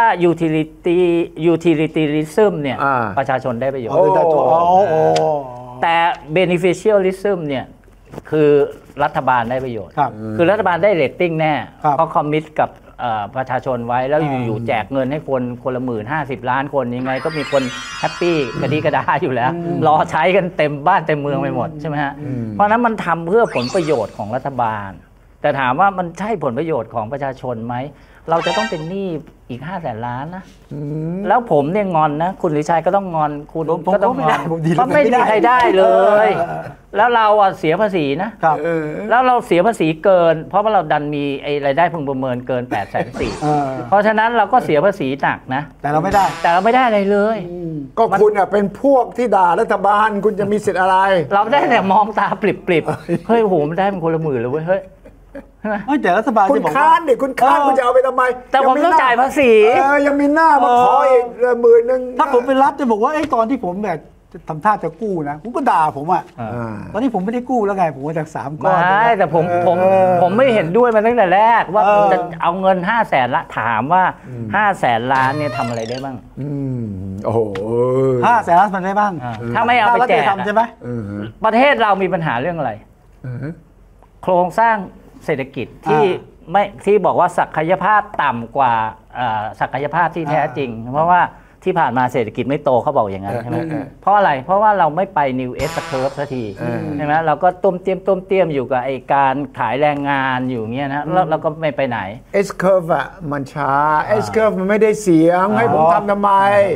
[SPEAKER 4] utilitarianism เนี่ยประชาชนได้ประโยชน์แต่ beneficialism เนี่ยคือรัฐบาลได้ประโยชน์คือรัฐบาลได้เรตติ้งแน่เพราะคอมมิตกับประชาชนไว้แล้วอยู่ๆแจกเงินให้คนละ50 ล้านคนยังไงก็มีคนแฮปปี้กระดีกระดาอยู่แล้วรอใช้กันเต็มบ้านเต็มเมืองไปหมดใช่ไหมฮะเพราะนั้นมันทำเพื่อผลประโยชน์ของรัฐบาลแต่ถามว่ามันใช่ผลประโยชน์ของประชาชนไหมเราจะต้องเป็นหนี้อีก500,000 ล้านนะแล้วผมเนี่ยงอนนะคุณหรือชัยก็ต้องงอนคุณก็ต้องงอนก็ไม่มีใครได้เลยแล้วเราเสียภาษีนะแล้วเราเสียภาษีเกินเพราะว่าเราดันมีไอ้รายได้พึงประเมินเกิน840,000เพราะฉะนั้นเราก็เสียภาษีหนักนะ
[SPEAKER 3] แต่เราไม่ได้
[SPEAKER 2] อะไร
[SPEAKER 3] เลย
[SPEAKER 2] ก็คุณเป็นพวกที่ด่ารัฐบาลคุณจะมีสิทธิ์อะไร
[SPEAKER 4] เราได้แต่มองตาปริบๆเฮ้ยโหมันได้เป็นคนละหมื่นเลยเว้ยเฮ้ย
[SPEAKER 3] แต่รัฐบาล
[SPEAKER 2] คุณค้านดิคุณค้านคุณจะเอาไปทำไม
[SPEAKER 4] แต่ผมต้องจ่ายภาษี
[SPEAKER 2] ยังมีหน้ามาขออีก10,000
[SPEAKER 3] ถ้าผมเป็นรัฐจะบอกว่าตอนที่ผมแบบทำท่าจะกู้นะผมก็ด่าผมตอนนี้ผมไม่ได้กู้แล้วไงผมมาจาก3 ก้อน
[SPEAKER 4] ไม่แต่ผมไม่เห็นด้วยมาตั้งแต่แรกว่าจะเอาเงิน500,000 ละถามว่า500,000 ล้านเนี่ยทำอะไรได้บ้าง
[SPEAKER 2] โอ้โห
[SPEAKER 3] 500,000 ล้านมันได้บ้าง
[SPEAKER 4] ถ้าไม่เอาไปแจก
[SPEAKER 3] ใช่ไหม
[SPEAKER 4] ประเทศเรามีปัญหาเรื่องอะไรโครงสร้างเศรษฐกิจที่บอกว่าศักยภาพต่ำกว่าศักยภาพที่แท้จริงเพราะว่าที่ผ่านมาเศรษฐกิจไม่โตเขาบอกอย่างนั้นใช่ไหมเพราะอะไรเพราราะว่าเราไม่ไป New S Curve สักทีใช่ไหมเราก็ต้มเตี้ยมอยู่กับไอการขายแรงงานอยู่เงี้ยนะแล้วเราก็ไม่ไปไหน
[SPEAKER 2] S Curve มันช้า S Curve มันไม่ได้เสียงให้ผมทำไม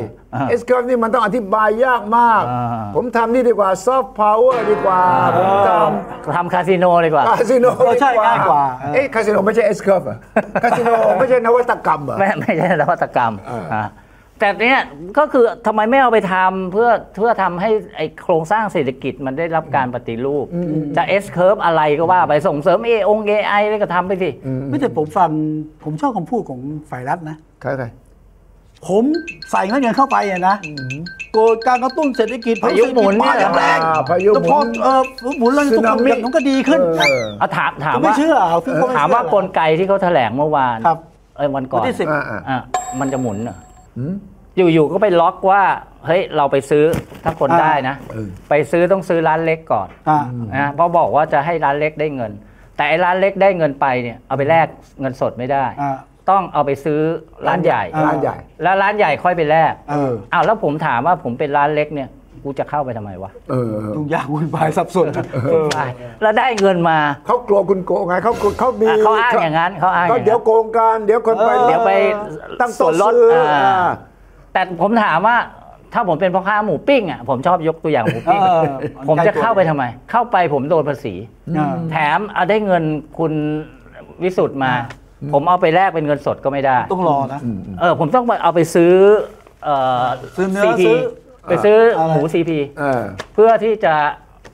[SPEAKER 2] S Curve นี่มันต้องอธิบายยากมากผมทำนี่ดีกว่า Soft Power ดีกว่าผม
[SPEAKER 4] ทำคาสิโนดีกว่า
[SPEAKER 2] คาสิโน
[SPEAKER 3] ใช่ง่ายกว่า
[SPEAKER 2] คาสิโนไม่ใช่ S Curve คาสิโนไม่ใช่นวัตกรรม
[SPEAKER 4] ไม่ใช่นวัตกรรมแต่เนี้ยก็คือทำไมไม่เอาไปทำเพื่อทำให้ไอโครงสร้างเศรษฐกิจมันได้รับการปฏิรูปจะ S curve อะไรก็ว่าไปส่งเสริม AI อะไรก็ทำไปสิ
[SPEAKER 3] ไม่แต่ผมชอบคำพูดของฝ่ายรัฐนะ
[SPEAKER 2] ใคร
[SPEAKER 3] ผมใส่เงินเข้าไปนะโกการกระตุ้นเศรษฐกิจ
[SPEAKER 4] พายุหมุนนี่
[SPEAKER 3] แรงพายุหมุนหมุนแล้วทุกอย่างมันก็ดีขึ้น
[SPEAKER 4] ถามว่าถามว่ากลไกที่เขาแถลงเมื่อวานวันก่อนมันจะหมุนอยู่ๆก็ไปล็อกว่าเฮ้ยเราไปซื้อถ้าคนได้นะไปซื้อต้องซื้อร้านเล็กก่อนนะเพราะบอกว่าจะให้ร้านเล็กได้เงินแต่ไอ้ร้านเล็กได้เงินไปเนี่ยเอาไปแลกเงินสดไม่ได้ต้องเอาไปซื้อร้านใหญ่แล้วร้านใหญ่ค่อยไปแลกแล้วผมถามว่าผมเป็นร้านเล็กเนี่ยกูจะเข้าไปทำไมวะ
[SPEAKER 3] ทุกอย่างวุ่นวายสับสน
[SPEAKER 4] แล้วได้เงินมา
[SPEAKER 2] เขากลัวคุณโกงไงเขา
[SPEAKER 4] อ้างอย่างนั้นเขาอ้าง
[SPEAKER 2] เดี๋ยวโกงกันเดี๋ยวคน
[SPEAKER 4] ไปตั้งส่วนลดแต่ผมถามว่าถ้าผมเป็นพ่อค้าหมูปิ้งผมชอบยกตัวอย่างหมูปิ้งผมจะเข้าไปทำไมเข้าไปผมโดนภาษีแถมเอาได้เงินคุณวิสุทธ์มาผมเอาไปแลกเป็นเงินสดก็ไม่ได้
[SPEAKER 3] ต้องรอนะ
[SPEAKER 4] ผมต้องเอาไปซื้อ
[SPEAKER 3] เนื้อ
[SPEAKER 4] ไปซื้อหมู CP เพื่อที่จะ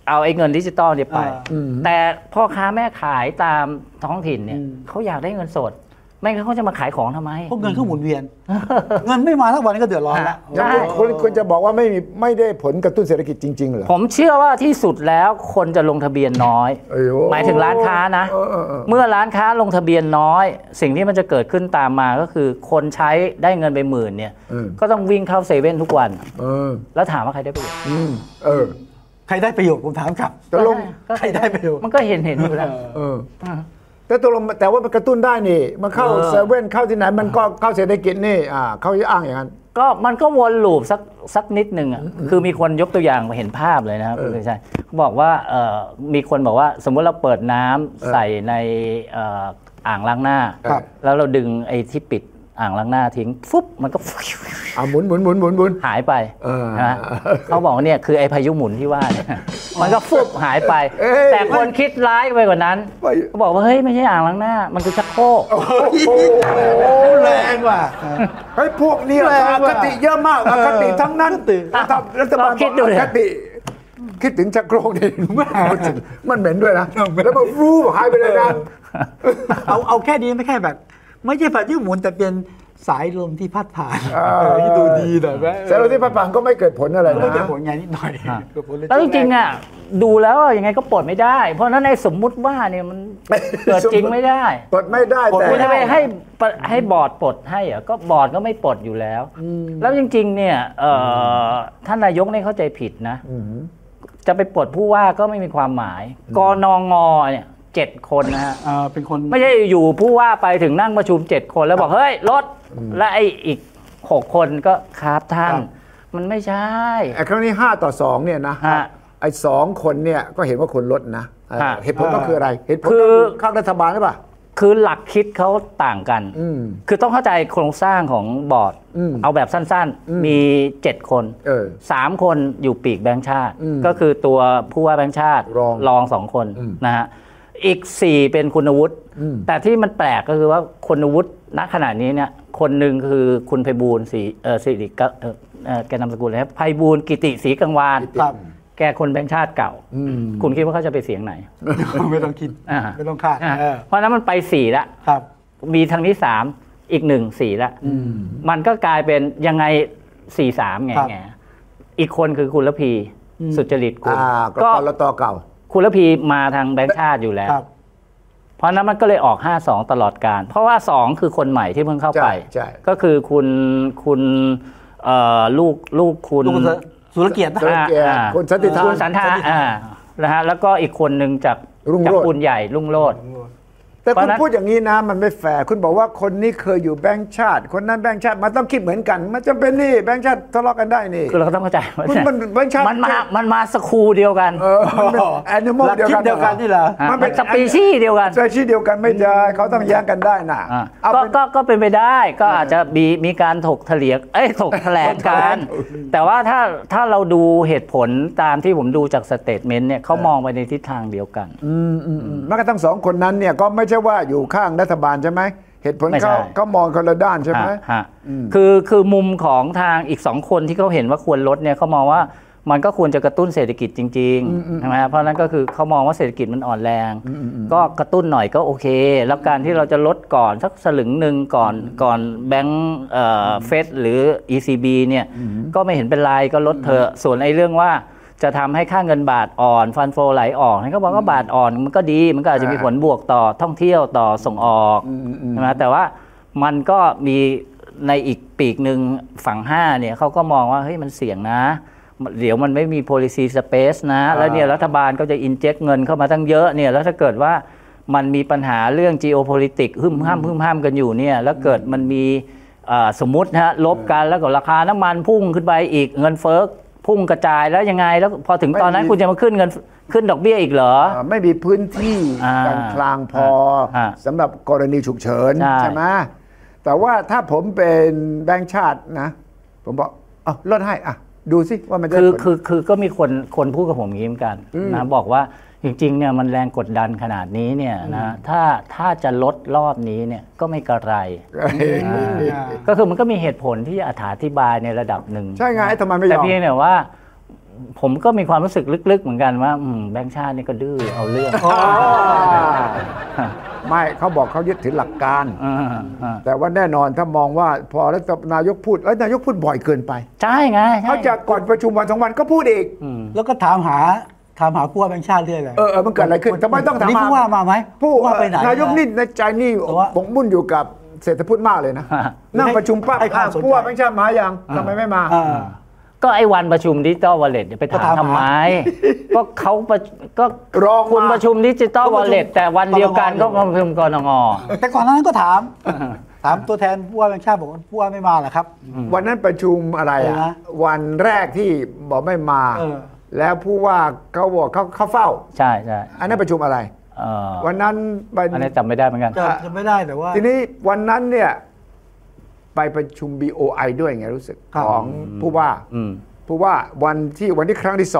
[SPEAKER 4] เอาไอ้เงินดิจิตอลเนี่ยไปแต่พ่อค้าแม่ขายตามท้องถิ่นเนี่ยเขาอยากได้เงินสดไม่งั้นเขาจะมาขายของทำไม
[SPEAKER 3] เพราะเงินเขาหมุนเวียนเงินไม่มาทั้งวันก็เดือดร้อนแล้ว
[SPEAKER 2] คุณจะบอกว่าไม่ได้ผลกระตุ้นเศรษฐกิจจริงๆเหรอ
[SPEAKER 4] ผมเชื่อว่าที่สุดแล้วคนจะลงทะเบียนน้อยหมายถึงร้านค้านะเมื่อร้านค้าลงทะเบียนน้อยสิ่งที่มันจะเกิดขึ้นตามมาก็คือคนใช้ได้เงินไป10,000เนี่ยก็ต้องวิ่งเข้าเซเว่นทุกวันแล้วถามว่าใครได้ประโยชน์
[SPEAKER 3] ใครได้ประโยชน์ผมถามกลับใครได้ประโยชน์
[SPEAKER 4] มันก็เห็นอยู่แล้ว
[SPEAKER 2] แต่ตกลงแต่ว่ามันกระตุ้นได้นี่มันเข้าเซเว่นเข้าที่ไหนมันก็เข้าเศรษฐกิจนี่เขาอ้างอย่างนั้น
[SPEAKER 4] ก็มันก็วนลูปสักนิดนึงอ่ะคือมีคนยกตัวอย่างมาเห็นภาพเลยนะครับคุณชัยบอกว่ามีคนบอกว่าสมมติเราเปิดน้ำใส่ในอ่างล้างหน้าแล้วเราดึงไอ้ที่ปิดอ่างล้างหน้าทิ้งฟุ๊บมันก็
[SPEAKER 2] หมุน
[SPEAKER 4] หายไปนะเขาบอกว่าเนี่ยคือไอ้พายุหมุนที่ว่าเนี่ยมันก็ฟุ๊บหายไปแต่คนคิดร้ายไปกว่านั้นเขาบอกว่าเฮ้ยไม่ใช่อ่างล้างหน้ามันคือชักโครก
[SPEAKER 3] แรงว่ะ
[SPEAKER 2] เฮ้ยพวกนี้อคติเยอะมากอคติทั้งนั้นรัฐบาล
[SPEAKER 4] คิดดูเลย
[SPEAKER 2] คิดถึงชักโครกนี่มันเหม็นด้วยนะแล้วมันฟูหายไปเลยนะ
[SPEAKER 3] เอาแค่นี้ไม่แค่แบบไม่ใช่พายุหมุนแต่เป็นสายลมที่พัดผ่านที่ดูดีหน่อยไหม
[SPEAKER 2] สายลมที่พัดผ่านก็ไม่เกิดผลอะไรนะ
[SPEAKER 3] ไม่เกิดผลไงนิดหน่อย
[SPEAKER 4] แล้วจริงๆอ่ะดูแล้วยังไงก็ปลดไม่ได้เพราะนั้นในสมมุติว่าเนี่ยมันเกิดจริงไม่ได้
[SPEAKER 2] ปลดไม่ได้แต่
[SPEAKER 4] คุณจะไปให้บอร์ดปลดให้เหรอก็บอร์ดก็ไม่ปลดอยู่แล้วแล้วจริงๆเนี่ยท่านนายกเนี่ยเข้าใจผิดนะจะไปปลดผู้ว่าก็ไม่มีความหมายกนงเนี่ย7 คนนะฮะ
[SPEAKER 3] เป็นคน
[SPEAKER 4] ไม่ใช่อยู่ผู้ว่าไปถึงนั่งประชุม7 คนแล้วบอกเฮ้ยลดและไอ้อีก6 คนก็ครับท่านมันไม่ใช่
[SPEAKER 2] ไอ้ครั้งนี้5-2เนี่ยนะไอ้2 คนเนี่ยก็เห็นว่าคนลดนะเหตุผลก็คืออะไรเหตุผลคือข้างรัฐบาลหรือเปล่า
[SPEAKER 4] คือหลักคิดเขาต่างกันคือต้องเข้าใจโครงสร้างของบอร์ดเอาแบบสั้นๆมี7 คน3 คนอยู่ปีกแบงค์ชาติก็คือตัวผู้ว่าแบงค์ชาติรอง2 คนนะฮะอีก4เป็นคุณวุฒิแต่ที่มันแปลกก็คือว่าคุณวุฒิณขณะนี้เนี่ยคนหนึ่งคือคุณไพบูลย์สิริแกนามสกุลเลยครับไพบูลย์กิติศรีกังวานแกคนแบงค์ชาติเก่าคุณคิดว่าเขาจะไปเสียงไหน
[SPEAKER 3] ไม่ต้องคิดไม่ต้องคาด
[SPEAKER 4] เพราะนั้นมันไป4แล้วมีทางนี้3อีก1 4แล้วมันก็กลายเป็นยังไง4-3ไงอีกคนคือคุณระพีสุจริตกุล
[SPEAKER 2] ก็ปลต.เก่า
[SPEAKER 4] คุณระพีมาทางแบงค์ชาติอยู่แล้วเพราะนั้นมันก็เลยออก5-2ตลอดการเพราะว่า2คือคนใหม่ที่เพิ่งเข้าไปก็คือคุณลูกคุณ
[SPEAKER 3] สุรเกียรติ
[SPEAKER 2] คุณสันติธาร
[SPEAKER 4] สันทานะฮะแล้วก็อีกคนหนึ่งจากคุณใหญ่รุ่งโรจน์
[SPEAKER 2] แต่คุณพูดอย่างนี้นะมันไม่แฟร์คุณบอกว่าคนนี้เคยอยู่แบงค์ชาติคนนั้นแบงค์ชาติมันต้องคิดเหมือนกันมันจำเป็นนี่แบงค์ชาติทะเลาะกันได้นี่
[SPEAKER 4] คือเราต้องเข้าใจ
[SPEAKER 2] มันแบงค์ชาติ
[SPEAKER 4] มันมาสคูเดียวกัน
[SPEAKER 2] แอนิมอลเดียวกัน
[SPEAKER 3] นี่แหละ
[SPEAKER 4] มันเป็นสปีชีส์เดียวกัน
[SPEAKER 2] สปีชีส์เดียวกันไม่ได้เขาต้องแยกกันได้นะ
[SPEAKER 4] ก็เป็นไปได้ก็อาจจะมีการถกเถียงถกแถลงกันแต่ว่าถ้าเราดูเหตุผลตามที่ผมดูจากสเตทเมนต์เนี่ยเขามองไปในทิศทางเดียวกัน
[SPEAKER 2] แม้กระทั่ง2 คนนั้นเนี่ยก็ไม่ใช่ว่าอยู่ข้างรัฐบาลใช่ไหมเหตุผลเขามองคนละด้านใช่ไหม
[SPEAKER 4] คือมุมของทางอีก2 คนที่เขาเห็นว่าควรลดเนี่ยเขามองว่ามันก็ควรจะกระตุ้นเศรษฐกิจจริงๆใช่ไหมเพราะนั้นก็คือเขามองว่าเศรษฐกิจมันอ่อนแรงก็กระตุ้นหน่อยก็โอเคแล้วการที่เราจะลดก่อนสักสลึงหนึ่งก่อนแบงก์เฟดหรือ ECB เนี่ยก็ไม่เห็นเป็นไรก็ลดเถอะส่วนไอ้เรื่องว่าจะทำให้ค่าเงินบาทอ่อนฟันโฟไหลออกให้เขาบอกว่าบาทอ่อนมันก็ดีมันก็อาจจะมีผลบวกต่อท่องเที่ยวต่อส่งออกใช่ไหมแต่ว่ามันก็มีในอีกปีกหนึ่งฝั่ง5เนี่ยเขาก็มองว่าเฮ้ยมันเสี่ยงนะเดี๋ยวมันไม่มี policy space นะแล้วเนี่ยรัฐบาลก็จะ inject เงินเข้ามาตั้งเยอะเนี่ยแล้วถ้าเกิดว่ามันมีปัญหาเรื่อง geopolitics หึ่มห้ามกันอยู่เนี่ยแล้วเกิดมันมีสมมุตินะลบกันแล้วก็ราคาน้ำมันพุ่งขึ้นไปอีกเงินเฟ้อพุ่งกระจายแล้วยังไงแล้วพอถึงตอนนั้นคุณจะมาขึ้นดอกเบี้ยอีกเหรอ
[SPEAKER 2] ไม่มีพื้นที่การคลางพอสำหรับกรณีฉุกเฉินใช่ไหมแต่ว่าถ้าผมเป็นแบงก์ชาตินะผมบอกลดให้ดูสิว่ามันจะ
[SPEAKER 4] คือก็มีคนพูดกับผมอย่างนี้เหมือนกันนะบอกว่าจริงๆเนี่ยมันแรงกดดันขนาดนี้เนี่ยนะถ้าจะลดรอบนี้เนี่ยก็ไม่กระไรก็คือมันก็มีเหตุผลที่จะอธิบายในระดับหนึ่ง
[SPEAKER 2] ใช่ไงทำไมไม่ยอม
[SPEAKER 4] แต่เพียงแต่ว่าผมก็มีความรู้สึกลึกๆเหมือนกันว่าแบงค์ชาตินี่ก็ดื้อเอาเรื่อง
[SPEAKER 2] ไม่เขาบอกเขายึดถือหลักการแต่ว่าแน่นอนถ้ามองว่าพอแล้วนายกพูดนายกพูดบ่อยเกินไป
[SPEAKER 4] ใช่ไง
[SPEAKER 2] เขาจะก่อนประชุมวัน2 วันก็พูดอีก
[SPEAKER 3] แล้วก็ถามหาผู้ว่าแบงค์ชาติเรื่อยเลย
[SPEAKER 2] มันเกิดอะไรขึ้นทำไมต้องถาม
[SPEAKER 3] ผู้ว่ามาไหม
[SPEAKER 2] ผู้ว่าไปไหนนายกนี่ในใจนี่หมกมุ่นอยู่กับเศรษฐพุทธมากเลยนะนั่งประชุมปั๊บผู้ว่าแบงค์ชาติมายังทำไมไม่มา
[SPEAKER 4] ก็ไอ้วันประชุมดิจิตอลวอลเล็ตไปถามทำไมก็เขาก็คุณประชุมดิจิตอลวอลเล็ตแต่วันเดียวกันก็ประชุมกนง.
[SPEAKER 3] แต่ก่อนนั้นก็ถามตัวแทนผู้ว่าแบงค์ชาติบอกว่าผู้ว่าไม่มาเหรอครับ
[SPEAKER 2] วันนั้นประชุมอะไรวันแรกที่บอกไม่มาแล้วผู้ว่าเขาบอกเขาเฝ้า
[SPEAKER 4] ใช่ใช่
[SPEAKER 2] อันนั้นประชุมอะไรวันนั้น
[SPEAKER 4] อันนี้จำไม่ได้เหมือนกัน
[SPEAKER 3] จำไม่ได้แต่ว่า
[SPEAKER 2] ทีนี้วันนั้นเนี่ยไปประชุม BOI ด้วยไงรู้สึกของผู้ว่าวันที่ครั้งที่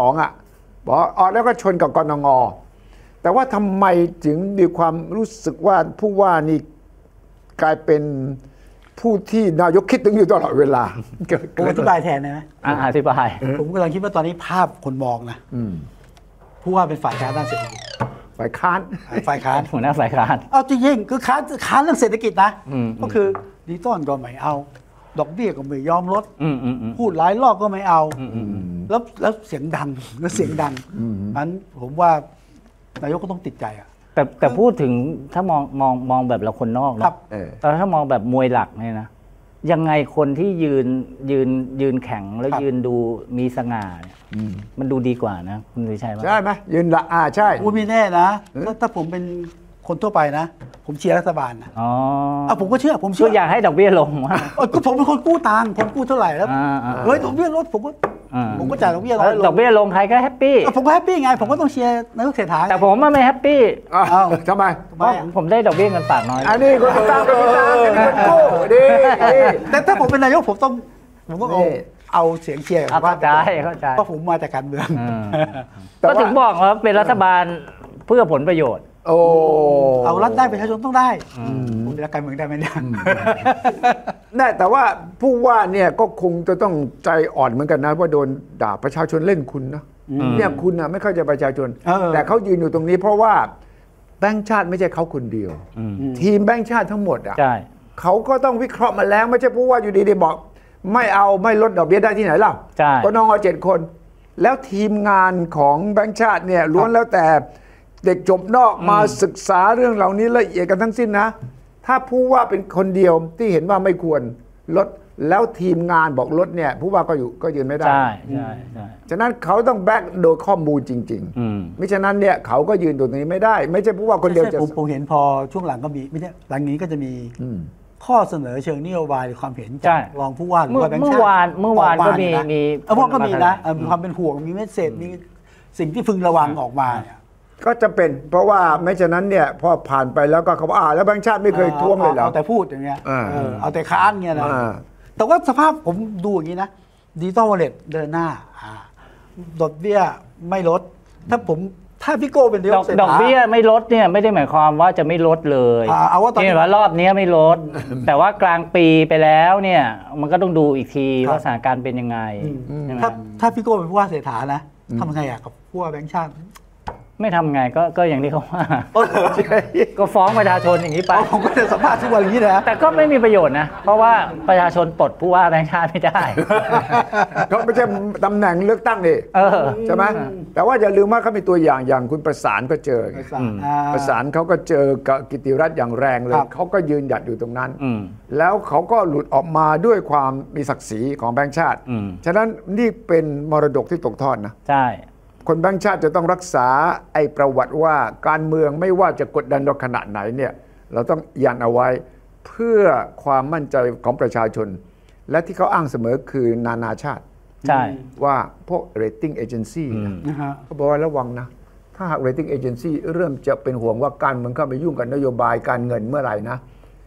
[SPEAKER 2] 2บอกแล้วก็ชนกับกนง.แต่ว่าทำไมถึงมีความรู้สึกว่าผู้ว่านี่กลายเป็นผู้ที่นายกคิดถึงอยู่ตลอดเวลา
[SPEAKER 3] ผมอธิบายแทนนะ
[SPEAKER 4] อธิบาย
[SPEAKER 3] ผมกำลังคิดว่าตอนนี้ภาพคนมองนะผู้ว่าเป็นฝ่ายค้านด้านเศรษฐกิจ
[SPEAKER 2] ฝ่ายค้าน
[SPEAKER 4] หัวหน้าฝ่ายค้าน
[SPEAKER 3] เอาจริงๆคือค้านเรื่องเศรษฐกิจนะก็คือดิจิตอลก็ไม่เอาดอกเบี้ยก็ไม่ยอมลดพูดหลายรอบก็ไม่เอาแล้วเสียงดังนั้นผมว่านายกก็ต้องติดใจ
[SPEAKER 4] แต่พูดถึงถ้ามองแบบเราคนนอกนะแต่ถ้ามองแบบมวยหลักเนี่ยนะยังไงคนที่ยืนแข็งแล้วยืนดูมีสง่าเนี่ยมันดูดีกว่านะคุณวิชัย
[SPEAKER 2] ใช่ไหมยืนละใช่
[SPEAKER 3] ไม่แน่นะถ้าผมเป็นคนทั่วไปนะผมเชียร์รัฐบาลนะผมก็เชื่อ
[SPEAKER 4] อยากให้ดอกเบี้ยลง
[SPEAKER 3] ก็ผมเป็นคนกู้ตังค์คนกู้เท่าไหร่แล้วดอกเบี้ยลดผมก็จ่ายดอกเบี้ยลง
[SPEAKER 4] ดอกเบี้ยลงใครก็แฮปปี้
[SPEAKER 3] ผมก็แฮปปี้ไงผมก็ต้องเชียร์นายกเศรษฐา
[SPEAKER 4] แต่ผมไม่แฮปปี้
[SPEAKER 2] ทำไม
[SPEAKER 4] ผมได้ดอกเบี้ยเงินฝากน้อย
[SPEAKER 2] อันนี้คนตามคนกู้ดี
[SPEAKER 3] แต่ถ้าผมเป็นนายกผมต้องเอาเสียงเชียร์
[SPEAKER 4] เข้าใจ
[SPEAKER 3] เพราะผมมาจากการเมือง
[SPEAKER 4] ก็ถึงบอกว่าเป็นรัฐบาลเพื่อผลประโยชน์
[SPEAKER 3] เอารัฐได้ประชาชนต้องได้ผมเป็นนักการเมืองได้ไหมเนี่ย
[SPEAKER 2] แต่ว่าผู้ว่าเนี่ยก็คงจะต้องใจอ่อนเหมือนกันนะว่าโดนด่าประชาชนเล่นคุณนะเนี่ยคุณนะไม่เข้าใจประชาชนแต่เขายืนอยู่ตรงนี้เพราะว่าแบงก์ชาติไม่ใช่เขาคนเดียวทีมแบงก์ชาติทั้งหมดเขาก็ต้องวิเคราะห์มาแล้วไม่ใช่ผู้ว่าอยู่ดีๆบอกไม่ลดดอกเบี้ยได้ที่ไหนล่ะก็น้อง7 คนแล้วทีมงานของแบงก์ชาติเนี่ยล้วนแล้วแต่เด็กจบนอกมาศึกษาเรื่องเหล่านี้ละเอียดกันทั้งสิ้นนะถ้าผู้ว่าเป็นคนเดียวที่เห็นว่าไม่ควรลดแล้วทีมงานบอกลดเนี่ยผู้ว่าก็ยืนไม่ได้
[SPEAKER 4] ใช่
[SPEAKER 2] ฉะนั้นเขาต้องแบ็กโดยข้อมูลจริงๆมิฉะนั้นเนี่ยเขาก็ยืนตรงนี้ไม่ได้ไม่ใช่ผู้ว่าคนเดียวจะ
[SPEAKER 3] ผมเห็นพอช่วงหลังก็มีไม่ใช่หลังนี้ก็จะมีข้อเสนอเชิงนโยบายหรือความเห็นจากรองผู้ว่าหรือว่าแบงค์ชาติ
[SPEAKER 4] เมื่อวานก็มี
[SPEAKER 3] พวกก็มีนะมีความเป็นห่วงมีเมสเสจมีสิ่งที่พึงระวังออกมา
[SPEAKER 2] ก็จะเป็นเพราะว่าไม่ฉะนั้นเนี่ยพอผ่านไปแล้วก็เขาบอกแล้วแบงค์ชาติไม่เคยท้วงเลยเหรอ
[SPEAKER 3] เอาแต่พูดอย่างเงี้ยเอาแต่ค้านเงี้ยนะแต่ว่าสภาพผมดูอย่างนี้นะดิจิตอลวอลเล็ตเดินหน้าดอกเบี้ยไม่ลดถ้าพี่โก้เป็น
[SPEAKER 4] ดอกเบี้ยไม่ลดเนี่ยไม่ได้หมายความว่าจะไม่ลดเลย
[SPEAKER 3] เอาว่าตอนนี้
[SPEAKER 4] รอบนี้ไม่ลดแต่ว่ากลางปีไปแล้วเนี่ยมันก็ต้องดูอีกทีว่าสถานการณ์เป็นยังไง
[SPEAKER 3] ถ้าพี่โก้เป็นผู้ว่าเศรษฐานะทำไงกับผู้ว่าแบงค์ชาติ
[SPEAKER 4] ไม่ทำไงก็อย่างที่เขาว่าก็ฟ้องประชาชนอย่างนี้ไป
[SPEAKER 3] ผมก็จะสัมภาษณ์ทุกวันอย่างนี้นะ
[SPEAKER 4] แต่ก็ไม่มีประโยชน์นะเพราะว่าประชาชนปลดผู้ว่าแบงค์ชาติไม่ได้
[SPEAKER 2] เขาไม่ใช่ตำแหน่งเลือกตั้งนี่ใช่ไหมแต่ว่าอย่าลืมว่าเขามีตัวอย่างคุณประสานก็เจอประสานเขาก็เจอกับกิติรัตน์อย่างแรงเลยเขาก็ยืนหยัดอยู่ตรงนั้นแล้วเขาก็หลุดออกมาด้วยความมีศักดิ์ศรีของแบงค์ชาติฉะนั้นนี่เป็นมรดกที่ตกทอดนะ
[SPEAKER 4] ใช่
[SPEAKER 2] คนแบงค์ชาติจะต้องรักษาไอ้ประวัติว่าการเมืองไม่ว่าจะกดดันเราขนาดไหนเนี่ยเราต้องยันเอาไว้เพื่อความมั่นใจของประชาชนและที่เขาอ้างเสมอคือนานาชาติ
[SPEAKER 4] ใช่
[SPEAKER 2] ว่าพวก rating agency เขาบอกว่าระวังนะถ้าหาก rating agency เริ่มจะเป็นห่วงว่าการเมืองเข้าไปยุ่งกับนโยบายการเงินเมื่อไหร่นะ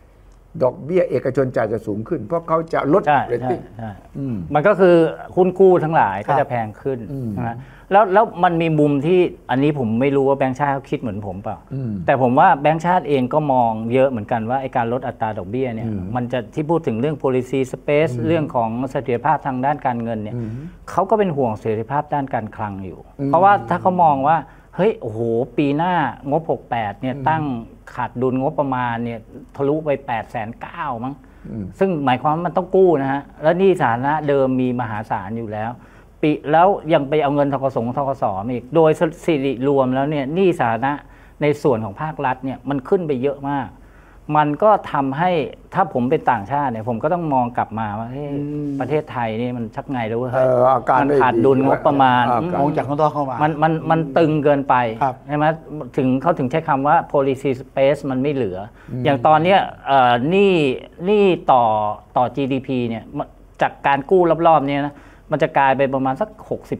[SPEAKER 2] ดอกเบี้ยเอกชนจ่ายจะสูงขึ้น เพราะเขาจะลด
[SPEAKER 4] ใช่
[SPEAKER 2] เรตติ้ง
[SPEAKER 4] ใช่มันก็คือหุ้นกู้ทั้งหลายก็จะแพงขึ้นนะแล้วมันมีมุมที่อันนี้ผมไม่รู้ว่าแบงก์ชาติเขาคิดเหมือนผมเปล่าแต่ผมว่าแบงก์ชาติเองก็มองเยอะเหมือนกันว่าไอ้การลดอัตราดอกเบี้ยเนี่ยมันจะที่พูดถึงเรื่อง policy space เรื่องของเสถียรภาพทางด้านการเงินเนี่ยเขาก็เป็นห่วงเสถียรภาพด้านการคลังอยู่เพราะว่าถ้าเขามองว่าเฮ้ยโอ้โหปีหน้างบ68เนี่ยตั้งขาดดุลงบประมาณเนี่ยทะลุไป890,000มั้งซึ่งหมายความว่ามันต้องกู้นะฮะแล้วหนี้สาธารณะเดิมมีมหาศาลอยู่แล้วปีแล้วยังไปเอาเงินธกสอีกโดยสิริรวมแล้วเนี่ยหนี้สาธารณะในส่วนของภาครัฐเนี่ยมันขึ้นไปเยอะมากมันก็ทำให้ถ้าผมเป็นต่างชาติเนี่ยผมก็ต้องมองกลับมาว่าประเทศไทยนี่มันชักไงแล้วเว้ยมันขาดดุลงบประมาณ
[SPEAKER 3] มองจากข้างนอกเข้ามา
[SPEAKER 4] มันตึงเกินไปใช่ไหมเขาถึงใช้คำว่า policy space มันไม่เหลืออย่างตอนเนี้ยหนี้ต่อ GDP เนี่ยจากการกู้รอบๆเนี่ยนะมันจะกลายไปประมาณสัก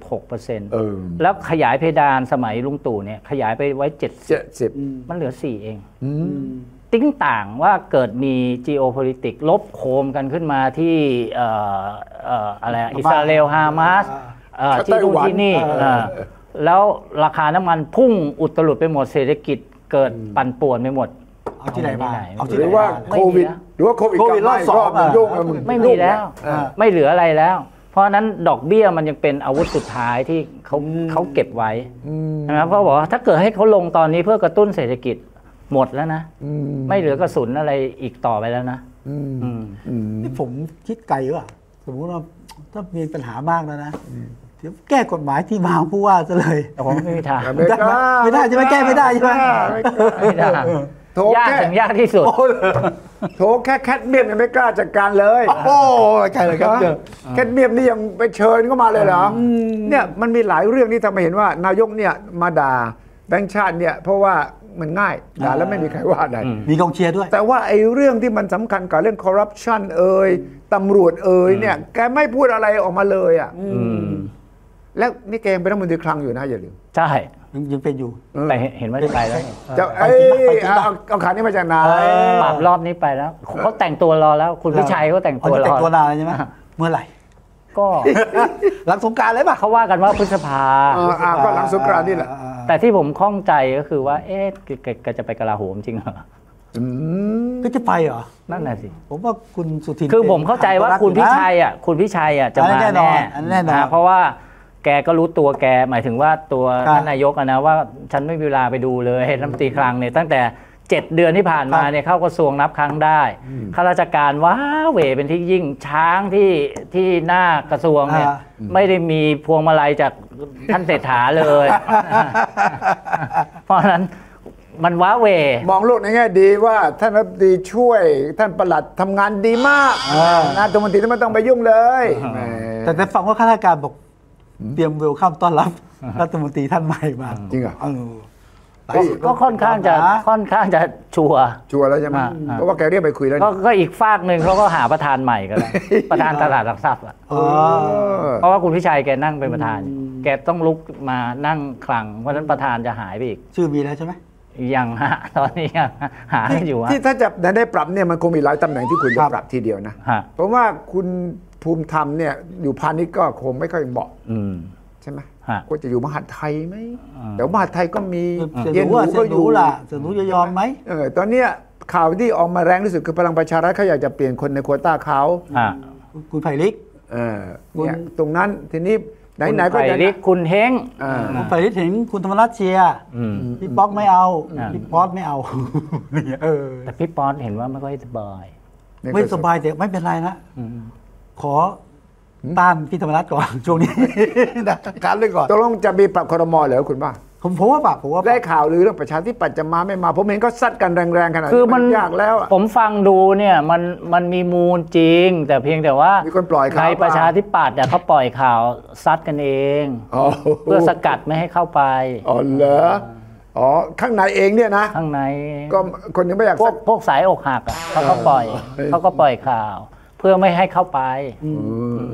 [SPEAKER 4] 66%แล้วขยายเพดานสมัยลุงตู่เนี่ยขยายไปไว้70มันเหลือ4เองติ้งต่างว่าเกิดมี geopolitics ลบโคมกันขึ้นมาที่อะไรอิสราเอลฮามาสที่นู่นที่นี่แล้วราคาน้ำมันพุ่งอุตลุดไปหมดเศรษฐกิจเกิดปั่นป่วนไปหมด
[SPEAKER 3] เอาที่ไหนมา
[SPEAKER 2] หรือว่าโควิดรอบสอง
[SPEAKER 4] ไม่มีแล้วไม่เหลืออะไรแล้วเพราะนั้นดอกเบี้ยมันยังเป็นอาวุธสุดท้ายที่เขาเก็บไว้นะครับเพราะบอกว่าถ้าเกิดให้เขาลงตอนนี้เพื่อกระตุ้นเศรษฐกิจหมดแล้วนะไม่เหลือกระสุนอะไรอีกต่อไปแล้วนะ
[SPEAKER 3] นี่ผมคิดไกลว่ะสมมติว่าถ้ามีปัญหามากแล้วนะเดี๋ยวแก้กฎหมายที่มาของผู้ว่าซะเลย
[SPEAKER 4] ผมไม่มีทาง
[SPEAKER 3] ไม่ได้จะไม่แก้ไม่ได้ใช่ไหม
[SPEAKER 4] ไม่ได้ยากถึงยากที่สุด
[SPEAKER 2] โถแค่แคดเมียมยังไม่กล้าจัดการเลย
[SPEAKER 3] โอ้ใช่เลยครับ
[SPEAKER 2] แคดเมียมนี่ยังไปเชิญเข้ามาเลยเหรอเนี่ยมันมีหลายเรื่องที่ทำให้เห็นว่านายกเนี่ยมาด่าแบงค์ชาติเนี่ยเพราะว่ามันง่ายด่าแล้วไม่มีใครว่าได้
[SPEAKER 3] มีกองเชียร์ด้วย
[SPEAKER 2] แต่ว่าไอ้เรื่องที่มันสำคัญกับเรื่องคอร์รัปชันตำรวจเนี่ยแกไม่พูดอะไรออกมาเลยอ่ะแล้วนี่แกยังเป็นรัฐมนตรีคลังอยู่นะอย่าลืม
[SPEAKER 4] ใช่
[SPEAKER 3] ยังเป็นอยู่
[SPEAKER 4] แต่เห็นว่าจะไปแล้ว
[SPEAKER 2] จะเอาขานี้มาจากไหน
[SPEAKER 4] ปรับรอบนี้ไปแล้วเขาแต่งตัวรอแล้วคุณพิชัยเขาแต่งตัวรอ
[SPEAKER 3] แต่งตัวนานใช่ไหมเมื่อไหร่
[SPEAKER 4] ก็
[SPEAKER 3] หลังสงกรานต์เลยป่ะ
[SPEAKER 4] เขาว่ากันว่าพฤษภา
[SPEAKER 2] ก็หลังสงกรานต์นี่แหละ
[SPEAKER 4] แต่ที่ผมข้องใจก็คือว่าแกจะไปกลาโหมจริงเหรอ
[SPEAKER 3] ก็จะไปเหรอ
[SPEAKER 4] นั่นแหละสิ
[SPEAKER 3] ผมว่าคุณสุทิน
[SPEAKER 4] คือผมเข้าใจว่าคุณพิชัยจะมาแน่เพราะว่าแกก็รู้ตัวแกหมายถึงว่าตัวท่านนายกนะว่าฉันไม่มีเวลาไปดูเลยรัฐมนตรีคลังเนี่ยตั้งแต่7 เดือนที่ผ่านมาเนี่ยเข้ากระทรวงนับครั้งได้ข้าราชการว้าเหวเป็นที่ยิ่งช้างที่หน้ากระทรวงเนี่ยไม่ได้มีพวงมาลัยจากท่านเศรษฐาเลยเพราะฉะนั้นมันว้าเหว
[SPEAKER 2] มองโลกในแง่ดีว่าท่านรัฐมนตรีช่วยท่านปลัดทำงานดีมากงานรัฐมนตรีไม่ต้องไปยุ่งเลย
[SPEAKER 3] แต่ฟังว่าข้าราชการบอกเตรียมเวลคัมต้อนรับรัฐมนตรีท่านใหม่มา
[SPEAKER 2] จริงเหรอ
[SPEAKER 4] ก็ค่อนข้างจะชัว
[SPEAKER 2] ร์แล้วใช่ไหมเพราะว่าแกเรียกไปคุยแล้ว
[SPEAKER 4] ก็อีกฝากหนึ่งเขาก็หาประธานใหม่กันแล้วประธานตลาดหลักทรัพย์เพราะว่าคุณพิชัยแกนั่งเป็นประธานแกต้องลุกมานั่งคลังเพราะฉะนั้นประธานจะหายไปอีก
[SPEAKER 3] ชื่อมีแล้วใช่ไหม
[SPEAKER 4] ยังตอนนี้ยังหาอยู่
[SPEAKER 2] ที่ถ้าจะได้ปรับเนี่ยมันคงมีหลายตำแหน่งที่คุณจะปรับทีเดียวนะเพราะว่าคุณภูมิธรรมเนี่ยอยู่พาณิชย์ก็คงไม่ค่อยเหมาะใช่ไหมก็จะอยู่มหาดไทยไหมเดี๋ยวมหาดไทยก็มี
[SPEAKER 3] เย็นหนูก็อยู่ล่ะเสียหนูจะยอมไหม
[SPEAKER 2] ตอนเนี้ยข่าวที่ออกมาแรงที่สุดคือพลังประชารัฐเขาอยากจะเปลี่ยนคนในโควต้าเขา
[SPEAKER 3] คุณไผ่ลิก
[SPEAKER 2] เนี่ยตรงนั้นทีนี้ไหนๆก็
[SPEAKER 4] จะคุณเฮง
[SPEAKER 3] คุณไผ่ลิกเห็นคุณธรรมรัตน์เชียร์พี่ป๊อกไม่เอาพี่ป๊อตไม่เอา
[SPEAKER 4] แต่พี่ป๊อตเห็นว่าไม่ค่อยสบาย
[SPEAKER 3] ไม่สบายแต่ไม่เป็นไรนะขอต้านพี่ธรรมรัตน์ก่อนช่วงนี้การเลยก่อน
[SPEAKER 2] ตกลงจะมีปรับครม.เหรอคุณว่า
[SPEAKER 3] ผมว่าปรับ
[SPEAKER 2] ได้ข่าวหรือเรื่องประชาธิปัตย์จะมาไม่มาผมเห็นก็ซัดกันแรงๆขนาดนี้
[SPEAKER 4] มันยากแล้วผมฟังดูเนี่ยมันมีมูลจริงแต่เพียงแต่ว่า
[SPEAKER 2] มีคนปล่อยข่าว
[SPEAKER 4] ในประชาธิปัตย์เขาปล่อยข่าวซัดกันเองเพื่อสกัดไม่ให้เข้าไป
[SPEAKER 2] อ๋อเหรอข้างในเองเนี่ยนะ
[SPEAKER 4] ข้างใน
[SPEAKER 2] ก็คนยังไม่อยาก
[SPEAKER 4] พวกสายอกหักเขาก็ปล่อยข่าวเพื่อไม่ให้เข้าไป
[SPEAKER 2] แ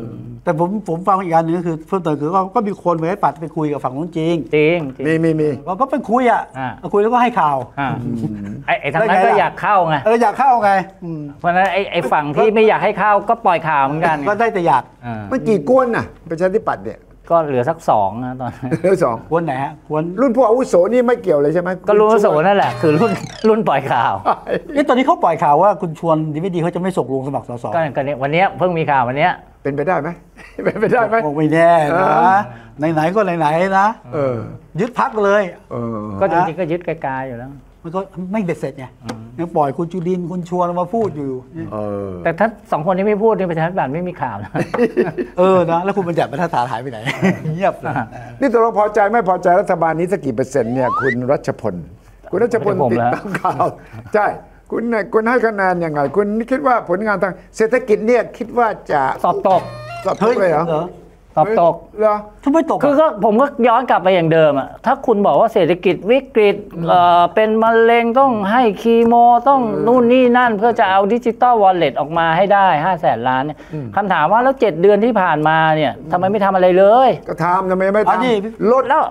[SPEAKER 3] แต่ผมฟังอีกอันนึงก็คือเพิ่มเติมคือก็มีคนไปปัดไปคุยกับฝั่งนู้นจริง
[SPEAKER 2] มี
[SPEAKER 3] ก็เป็นคุยคุยแล้วก็ให้ข่าว
[SPEAKER 4] ไอ้ทางนั้นก็อยากเข้าไง
[SPEAKER 3] อยากเข้าไง
[SPEAKER 4] เพราะนั้นไอ้ฝั่งที่ไม่อยากให้เข้าก็ปล่อยข่าวเหมือนกัน
[SPEAKER 3] ก็ได้แต่อยาก
[SPEAKER 2] มันกี่กวนน่ะประชาธิปัตย์เนี่ย
[SPEAKER 4] ก็เหลือสัก2นะตอน
[SPEAKER 2] เหลือ2
[SPEAKER 3] กวนไหนฮะกวน
[SPEAKER 2] รุ่นผู้อาวุโสนี่ไม่เกี่ยวเลยใช่ไหม
[SPEAKER 4] ก็รุ่นอาวุโสนั่นแหละคือรุ่นปล่อยข่าว
[SPEAKER 3] นี่ตอนนี้เขาปล่อยข่าวว่าคุณชวนดีเขาจะไม่ส่งลงสมัครสส
[SPEAKER 4] ก็เนี่ยวันนี้เพิ่งมีข่าววันนี้
[SPEAKER 2] เป็นไปได้ไหมเป็นไปได้ไหม
[SPEAKER 3] ไม่แน่นะไหนๆก็ไหนๆนะยึดพักเลย
[SPEAKER 4] ก็จริงๆก็ยึดไกลๆอยู่แล้ว
[SPEAKER 3] มันก็ไม่เบ็ดเสร็จไงยังปล่อยคุณจุดินคุณชวนมาพูดอยู่
[SPEAKER 4] แต่ถ้า2คนนี้ไม่พูดในประชาธิปัตย์ไม่มีข่าวนะ
[SPEAKER 3] นะแล้วคุณบัญญัติบรรทัดฐานหายไปไหนเงียบ
[SPEAKER 2] นี่ตัวเราพอใจไม่พอใจรัฐบาลนี้สักกี่เปอร์เซ็นต์เนี่ยคุณรัชพลติดตามข่าวใช่คุณให้คะแนนยังไงคุณคิดว่าผลงานทางเศรษฐกิจเนี่ยคิดว่าจะ
[SPEAKER 4] สอบตก
[SPEAKER 2] เลยเหรอ
[SPEAKER 4] สอบตก
[SPEAKER 2] เหรอ
[SPEAKER 3] ทำไมตก
[SPEAKER 4] คือก็ผมก็ย้อนกลับไปอย่างเดิมอ่ะถ้าคุณบอกว่าเศรษฐกิจวิกฤตเป็นมะเร็งต้องให้คีโมต้องนู่นนี่นั่นเพื่อจะเอาดิจิตอลวอลเล็ตออกมาให้ได้500,000 ล้านเนี่ยคำถามว่าแล้ว7 เดือนที่ผ่านมาเนี่ยทำไมไม่ทำอะไรเลย
[SPEAKER 2] ก็ทำไมไม่ทำลด
[SPEAKER 4] แล้ว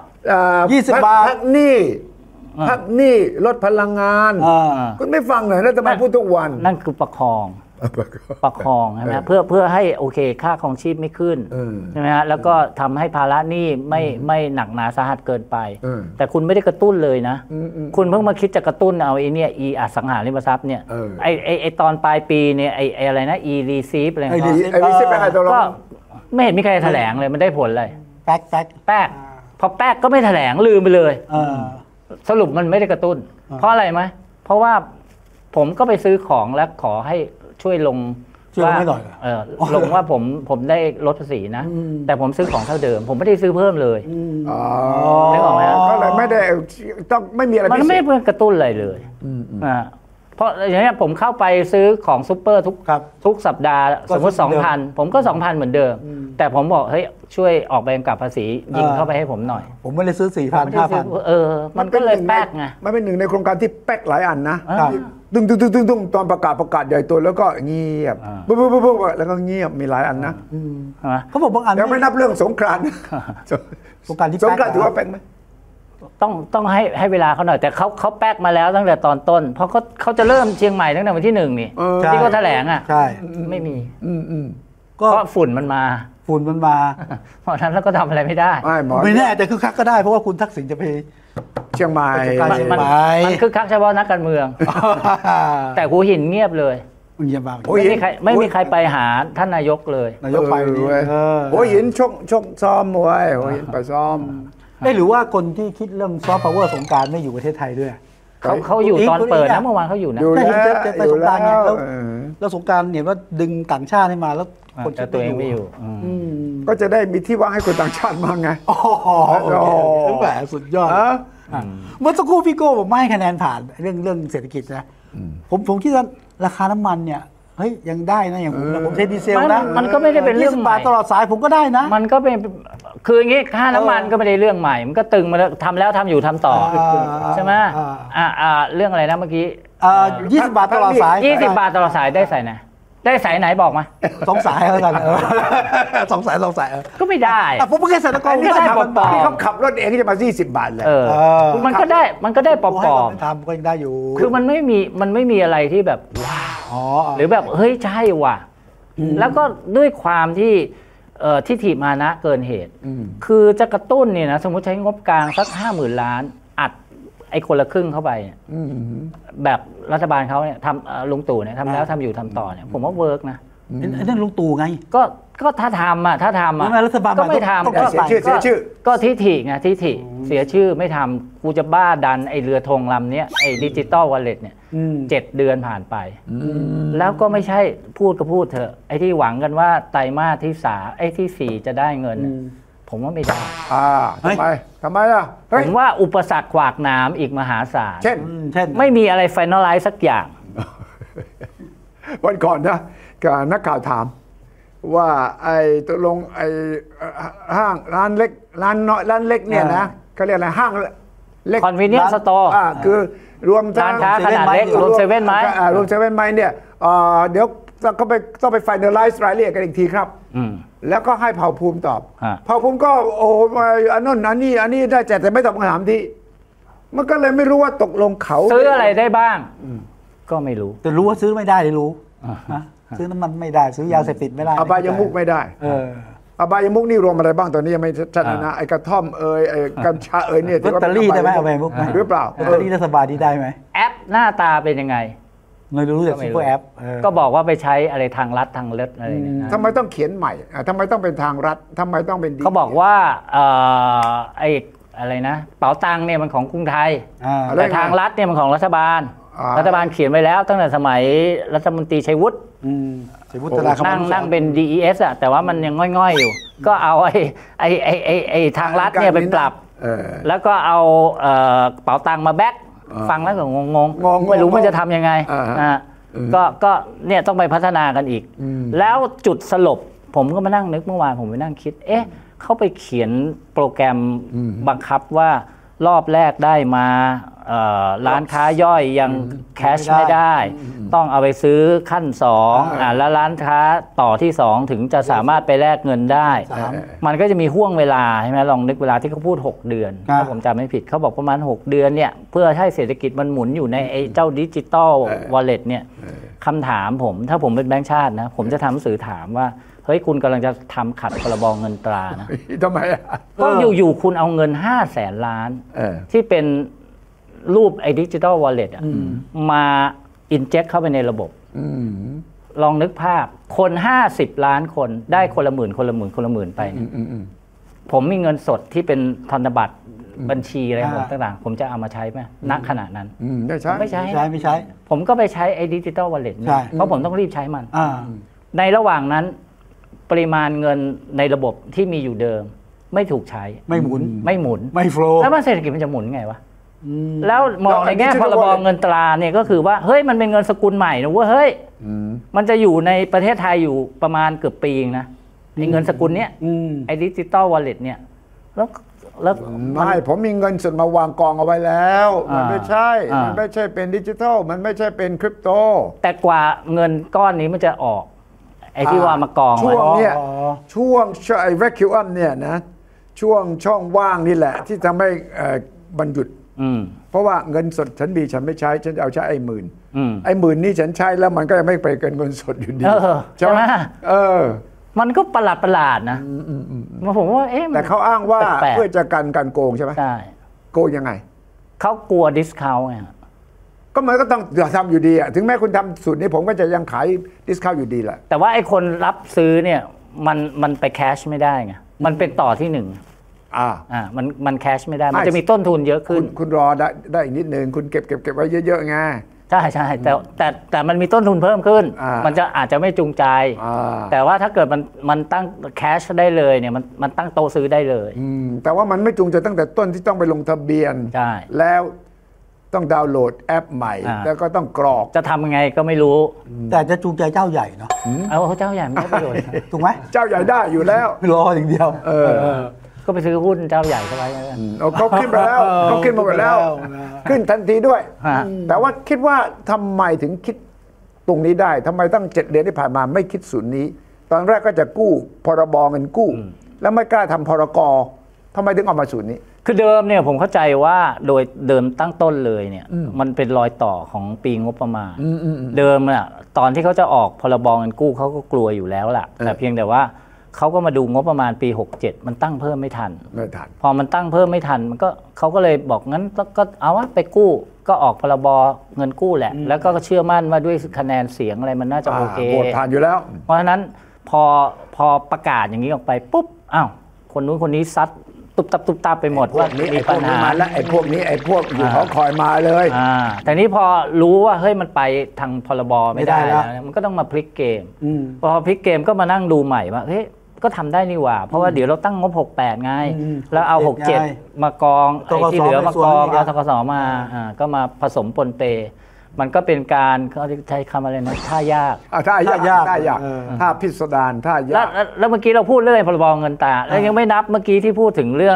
[SPEAKER 2] 20 บาทพักหนี้ลดพลังงานคุณไม่ฟังหน่อยแล้วทำไมพูดทุกวัน
[SPEAKER 4] นั่นคือประคองใช่ไหมเพื่อให้โอเคค่าครองชีพไม่ขึ้นใช่ไหมฮะแล้วก็ทำให้ภาระหนี้ไม่หนักหนาสาหัสเกินไปแต่คุณไม่ได้กระตุ้นเลยนะคุณเพิ่งมาคิดจะกระตุ้นเอาไอ้เนี่ยอสังหาริมทรัพย์เนี่ยไอ้ตอนปลายปีเนี่ยไอ้อะไรนะreceive อะไรก็ไม่เห็นมีใครแถลงเลยมันได้ผลเลย
[SPEAKER 3] แป๊ก
[SPEAKER 4] พอแป๊กก็ไม่แถลงลืมไปเลยสรุปมันไม่ได้กระตุ้นเพราะอะไรไหมเพราะว่าผมก็ไปซื้อของแล้วขอให้ช่วยลงว่าลงว่าผมได้ลดภาษีนะแต่ผมซื้อของเท่าเดิมผมไม่ได้ซื้อเพิ่มเลย
[SPEAKER 2] นึกออกไหมก็เลยไม่ได้ต้องไม่มีอะไร
[SPEAKER 4] มันไม่เพื่อกระตุ้นอะไรเลยเพราะอย่างนี้ผมเข้าไปซื้อของซุปเปอร์ทุกสัปดาห์สมมติ 2,000 ผมก็ 2,000 เหมือนเดิมแต่ผมบอกเฮ้ยช่วยออกใบกำกับภาษียิงเข้าไปให้ผมหน่อย
[SPEAKER 3] ผมไม่ได้ซื้อ 4,000 5,000
[SPEAKER 4] มันก็เลยแป๊กไง
[SPEAKER 2] มันเป็นหนึ่งในโครงการที่แป๊กหลายอันนะตึ้งตอนประกาศใหญ่โตแล้วก็เงียบปุ๊บแล้วก็เงียบมีหลายอันนะ
[SPEAKER 3] เขาบอกบางอัน
[SPEAKER 2] ยังไม่นับเรื่องสงกรานต์
[SPEAKER 3] สงกรานต์ที่
[SPEAKER 2] ถือว่าแป๊กไหม
[SPEAKER 4] ต้องให้เวลาเขาหน่อยแต่เขาแป๊กมาแล้วตั้งแต่ตอนต้นเพราะเขาจะเริ่มเชียงใหม่ตั้งแต่วันที่1นี่ที่เขาแถลงอ่ะ
[SPEAKER 3] ใช่
[SPEAKER 4] ไม่มีก็ฝุ่นมันมาเพราะฉะนั้นแล้วก็ทำอะไรไม่ได้
[SPEAKER 3] ไม่แน่แต่คือคักก็ได้เพราะว่าคุณทักษิณจะไป
[SPEAKER 2] เชียงใหม่
[SPEAKER 4] มันคือคักเฉพาะนักการเมืองแต่หัวหินเงียบเลยไม่มีใครไปหาท่านนายกเลย
[SPEAKER 3] นายกไป
[SPEAKER 2] เลยหัวหินชกซ้อมไว้หัวหินไปซ้อม
[SPEAKER 3] หรือว่าคนที่คิดเรื่องซอฟต์พาวเวอร์สงกรานต์ไม่อยู่ประเทศไทยด้วย
[SPEAKER 4] เขาอยู่ตอนเปิดนะเมื่อวานเขาอยู่นะ
[SPEAKER 3] แต่เห็นจะไปสงกรานต์เนี่ยแล้วสงกรานต์เห็นว่าดึงต่างชาติให้มาแล้ว
[SPEAKER 4] คนตัวเองไม่อยู่
[SPEAKER 2] ก็จะได้มีที่ว่างให้คนต่างชาติมาไง
[SPEAKER 3] โอ้โหแหมสุดยอดเมื่อสักครู่พี่โก้ผมไม่ให้คะแนนผ่านเรื่องเศรษฐกิจนะผมคิดว่าราคาน้ำมันเนี่ยเฮ้ยยังได้นะอย่างผมใช้ดีเซลนะ
[SPEAKER 4] มันก็ไม่ได้เป็นเรื่อง
[SPEAKER 3] ใหม่ตลอดสายผมก็ได้นะ
[SPEAKER 4] มันก็เป็นคืออย่างงี้ค่าน้ำมันก็ไม่ได้เรื่องใหม่มันก็ตึงมาแล้วทำแล้วทำอยู่ทำต่อใช่ไหมเรื่องอะไรนะเมื่อกี้
[SPEAKER 3] 20 บาทตลอดสาย
[SPEAKER 4] 20 บาทตลอดสายได้สายไหนได้สายไหนบอกมา
[SPEAKER 3] 2 สายแล้วกัน2 สาย
[SPEAKER 4] ก็ไม่ได้
[SPEAKER 3] ผมไม่เคยใส่ตะกร้อ
[SPEAKER 2] ที่เขาขับรถเองก็จะมา20 บาทเลย
[SPEAKER 4] มันก็ได้ปอบ
[SPEAKER 3] ทำก็ยังได้อยู่
[SPEAKER 4] คือมันไม่มีอะไรที่แบบว้าวหรือแบบเฮ้ยใช่ว่ะแล้วก็ด้วยความที่ทิฏฐิมานะเกินเหตุคือจะกระตุ้นเนี่ยนะสมมติใช้งบกลางสัก 50,000 ล้านอัดไอ้คนละครึ่งเข้าไปแบบรัฐบาลเขาเนี่ยทำลุงตู่เนี่ยทำแล้วทำอยู่ทำต่อเนี่ยผมว่าเวิร์กนะ
[SPEAKER 3] นั่นลุงตู่ไง
[SPEAKER 4] ก็ถ้าทำ
[SPEAKER 3] รัฐบาล
[SPEAKER 4] ก็ไม่ทำก็
[SPEAKER 2] เสียชื่อ
[SPEAKER 4] ก็ทิฏฐิไงทิฏฐิเสียชื่อไม่ทำกูจะบ้าดันไอ้เรือธงลำนี้ไอ้ดิจิตอลวอลเล็ตเนี่ย7 เดือนผ่านไปแล้วก็ไม่ใช่พูดก็พูดเถอะไอ้ที่หวังกันว่าไตรมาสที่3ไอ้ที่4จะได้เงินผมว่าไม่ได้
[SPEAKER 2] ทำไมล่ะ
[SPEAKER 4] ผมว่าอุปสรรคขวากหนามอีกมหาศาล
[SPEAKER 2] เช่น
[SPEAKER 4] ไม่มีอะไรไฟนอลไลซ์สักอย่าง
[SPEAKER 2] วันก่อนนะกับนักข่าวถามว่าไอ้ตกลงไอ้ห้างร้านเล็กร้านน้อยร้านเล็กเนี่ยนะเขาเรียกอะไรห้าง
[SPEAKER 4] เล็ก convenience store
[SPEAKER 2] คือรวม
[SPEAKER 4] ร้านค้าขนาดเล็กรวมเซเว่นไหม
[SPEAKER 2] รวมเซเว่นไหมเนี่ยเดี๋ยวต้องไป finalize รายละเอียดกันอีกทีครับแล้วก็ให้เผ่าภูมิตอบเผ่าภูมิก็โอ้อันนั้นอันนี้ได้แต่ไม่ตอบคำถามที่มันก็เลยไม่รู้ว่าตกลงเขา
[SPEAKER 4] ซื้ออะไรได้บ้างก็ไม่รู้
[SPEAKER 3] แต่รู้ว่าซื้อไม่ได้เลยรู้ซื้อน้ำมันไม่ได้ซื้อยาเสพติดไม่ได้
[SPEAKER 2] อบายมุกไม่ได้อบายมุกนี่รวมอะไรบ้างตอนนี้ยังไม่ชัดนะไอ้กระท่อมไอ้กัญชาเนี่ย
[SPEAKER 3] ลอตเตอรี่ได้ไหมอบายมุก
[SPEAKER 2] หรือเปล่า
[SPEAKER 3] ลอตเตอรี่รัฐบาลที่ได้ไหม
[SPEAKER 4] แอปหน้าตาเป็นยังไง
[SPEAKER 3] ไม่รู้แต่ซุปเปอร์แอป
[SPEAKER 4] ก็บอกว่าไปใช้อะไรทางรัฐทางเลิศอะไรเนี่ย
[SPEAKER 2] ทำไมต้องเขียนใหม่ทำไมต้องเป็นทางรัฐทำไมต้องเป็น
[SPEAKER 4] เขาบอกว่าไอ้อะไรนะเป๋าตังเนี่ยมันของกรุงไทยแต่ทางรัฐเนี่ยมันของรัฐบาลเขียนไว้แล้วตั้งแต่สมัยรัฐมนตรีชัยวุฒินั่งเป็น DES อ่ะแต่ว่ามันยังง่อยๆอยู่ก็เอาไอ้ทางรัฐเนี่ยไปปรับแล้วก็เอาเป๋าตังมาแบ็คฟังแล้วก็งงไม่รู้มันจะทำยังไงก็เนี่ยต้องไปพัฒนากันอีกแล้วจุดสลบผมก็มานั่งนึกเมื่อวานผมไปนั่งคิดเขาไปเขียนโปรแกรมบังคับว่ารอบแรกได้มาร้านค้าย่อยยังแคชไม่ได้ต้องเอาไปซื้อขั้น2แล้วร้านค้าต่อที่2ถึงจะสามารถไปแลกเงินได้มันก็จะมีห่วงเวลาใช่ไหมลองนึกเวลาที่เขาพูด6เดือนถ้าผมจำไม่ผิดเขาบอกประมาณ6เดือนเนี่ยเพื่อให้เศรษฐกิจมันหมุนอยู่ในไอ้เจ้าดิจิตอลวอลเล็ตเนี่ยคำถามผมถ้าผมเป็นแบงก์ชาตินะผมจะทำหนังสือถามว่าเฮ้ยคุณกำลังจะทำขัดพรบเงินตรานะ
[SPEAKER 2] ทำไม
[SPEAKER 4] ก็อยู่ๆคุณเอาเงิน500,000 ล้านที่เป็นรูปไอ้ดิจิตอลวอลเล็ตมาอินเจคเข้าไปในระบบลองนึกภาพคน50 ล้านคนได้คนละหมื่นไปผมมีเงินสดที่เป็นธนบัตรบัญชีอะไรต่างๆผมจะเอามาใช้ไหมนักขนาดนั้น
[SPEAKER 3] ไม่ใช้
[SPEAKER 4] ผมก็ไปใช้ไอ้ดิจิตอลวอลเล็ตเพราะผมต้องรีบใช้มันในระหว่างนั้นปริมาณเงินในระบบที่มีอยู่เดิมไม่ถูกใช้
[SPEAKER 3] ไม่หมุนไม่โฟลว์
[SPEAKER 4] แล้วมันเศรษฐกิจมันจะหมุนไงวะแล้วมองในแง่พรบเงินตราเนี่ยก็คือว่าเฮ้ยมันเป็นเงินสกุลใหม่นะเว้ยเฮ้ยมันจะอยู่ในประเทศไทยอยู่ประมาณเกือบปีเองนะในเงินสกุลเนี้ยไอ้ดิจิตอลวอลเล็ตเนี่ยแล้ว
[SPEAKER 2] ไม่ผมมีเงินสดมาวางกองเอาไว้แล้วมันไม่ใช่เป็นดิจิทัลมันไม่ใช่เป็นคริปโต
[SPEAKER 4] แต่กว่าเงินก้อนนี้มันจะออกไอ้ที่ว่ามากอง
[SPEAKER 2] ช่วงเนี่ยช่วงไอ้ vacuum เนี่ยนะช่องว่างนี่แหละที่ทำให้บรรยุดเพราะว่าเงินสดฉันมีฉันไม่ใช้ฉันเอาใช้ไอ้หมื่นนี่ฉันใช้แล้วมันก็ยังไม่ไปเกินเงินสดอยู่ดี
[SPEAKER 4] ใช่ไหมมันก็ประหลาดนะมาผมว่า
[SPEAKER 2] แต่เขาอ้างว่าเพื่อจะกันโกงใช่ไหมใช่โกงยังไง
[SPEAKER 4] เขากลัวดิสคาวน์ไง
[SPEAKER 2] ก็มันก็ต้องทำอยู่ดีถึงแม้คุณทำสูตรนี้ผมก็จะยังขายดิสคาวน์อยู่ดีแหละ
[SPEAKER 4] แต่ว่าไอ้คนรับซื้อเนี่ยมันไปแคชไม่ได้ไงมันเป็นต่อที่1มันแคชไม่ได้มันจะมีต้นทุนเยอะขึ้น
[SPEAKER 2] คุณรอได้อีกนิดนึงคุณเก็บไว้เยอะๆไง
[SPEAKER 4] ใช่แต่มันมีต้นทุนเพิ่มขึ้นมันจะอาจจะไม่จูงใจแต่ว่าถ้าเกิดมันตั้งแคชได้เลยเนี่ยมันตั้งโต๊ะซื้อได้เลย
[SPEAKER 2] แต่ว่ามันไม่จูงใจตั้งแต่ต้นที่ต้องไปลงทะเบียนแล้วต้องดาวน์โหลดแอปใหม่แล้วก็ต้องกรอก
[SPEAKER 4] จะทำยังไงก็ไม่รู้
[SPEAKER 3] แต่จะจูงใจเจ้าใหญ่เนาะ
[SPEAKER 4] เจ้าใหญ่ไม่ได้ประโยชน์
[SPEAKER 3] ถูกไหม
[SPEAKER 2] เจ้าใหญ่ได้อยู่แล้ว
[SPEAKER 3] รออย่างเดียว
[SPEAKER 4] ก็ไปซื้อหุ้นเจ้าใหญ่เข้าไว้
[SPEAKER 2] เขาขึ้นไปแล้วเขาขึ้นมาหมดแล้วขึ้นทันทีด้วยแต่ว่าคิดว่าทำไมถึงคิดตรงนี้ได้ทำไมตั้ง7 เดือนที่ผ่านมาไม่คิดศูนย์นี้ตอนแรกก็จะกู้พรบเงินกู้แล้วไม่กล้าทำพรกทำไมถึงออกมาศูนย์นี้
[SPEAKER 4] คือเดิมเนี่ยผมเข้าใจว่าโดยเดิมตั้งต้นเลยเนี่ยมันเป็นรอยต่อของปีงบประมาณเดิมน่ะตอนที่เขาจะออกพรบเงินกู้เขาก็กลัวอยู่แล้วล่ะแต่เพียงแต่ว่าเขาก็มาดูงบประมาณปี67มันตั้งเพิ่มไม่ทันพอมันตั้งเพิ่มไม่ทันมันก็เขาก็เลยบอกงั้นก็เอาวะไปกู้ก็ออกพรบเงินกู้แหละแล้วก็เชื่อมั่นว่าด้วยคะแนนเสียงอะไรมันน่าจะโอเค
[SPEAKER 2] โหวตผ่านอยู่แล้ว
[SPEAKER 4] เพราะฉะนั้นพอประกาศอย่างนี้ออกไปปุ๊บคนนู้นคนนี้ซัดตุบตับไปหมดว่า
[SPEAKER 2] มีปัญหาแล้วไอ้พวกอยู่เขาคอยมาเลย
[SPEAKER 4] แต่นี้พอรู้ว่าเฮ้ยมันไปทางพรบไม่ได้แล้วมันก็ต้องมาพลิกเกมพอพลิกเกมก็มานั่งดูใหม่ว่าเฮ้ยก็ทำได้นี่หว่าเพราะว่าเดี๋ยวเราตั้งงบ68ไงแล้วเอา67มากองไอ้ที่เหลือมากองเอาธกสมาก็มาผสมปนเปมันก็เป็นการเขาใช้คำอะไรนะท่ายาก
[SPEAKER 2] ท่ายากท่าพิสดารท่ายาก
[SPEAKER 4] แล้วเมื่อกี้เราพูดเรื่องพรบเงินตราแล้วยังไม่นับเมื่อกี้ที่พูดถึงเรื่อง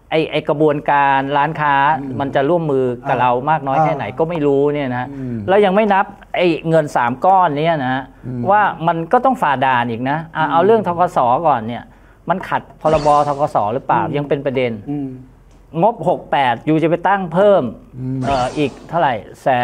[SPEAKER 4] ไอกระบวนการร้านค้ามันจะร่วมมือกับเรามากน้อยแค่ไหนก็ไม่รู้เนี่ยนะแล้วยังไม่นับไอเงิน3ก้อนนี้นะว่ามันก็ต้องฝ่าด่านอีกนะเอาเรื่องธกสก่อนเนี่ยมันขัดพรบธกสหรือเปล่ายังเป็นประเด็นงบ68อยู่จะไปตั้งเพิ่มอีกเท่าไหร่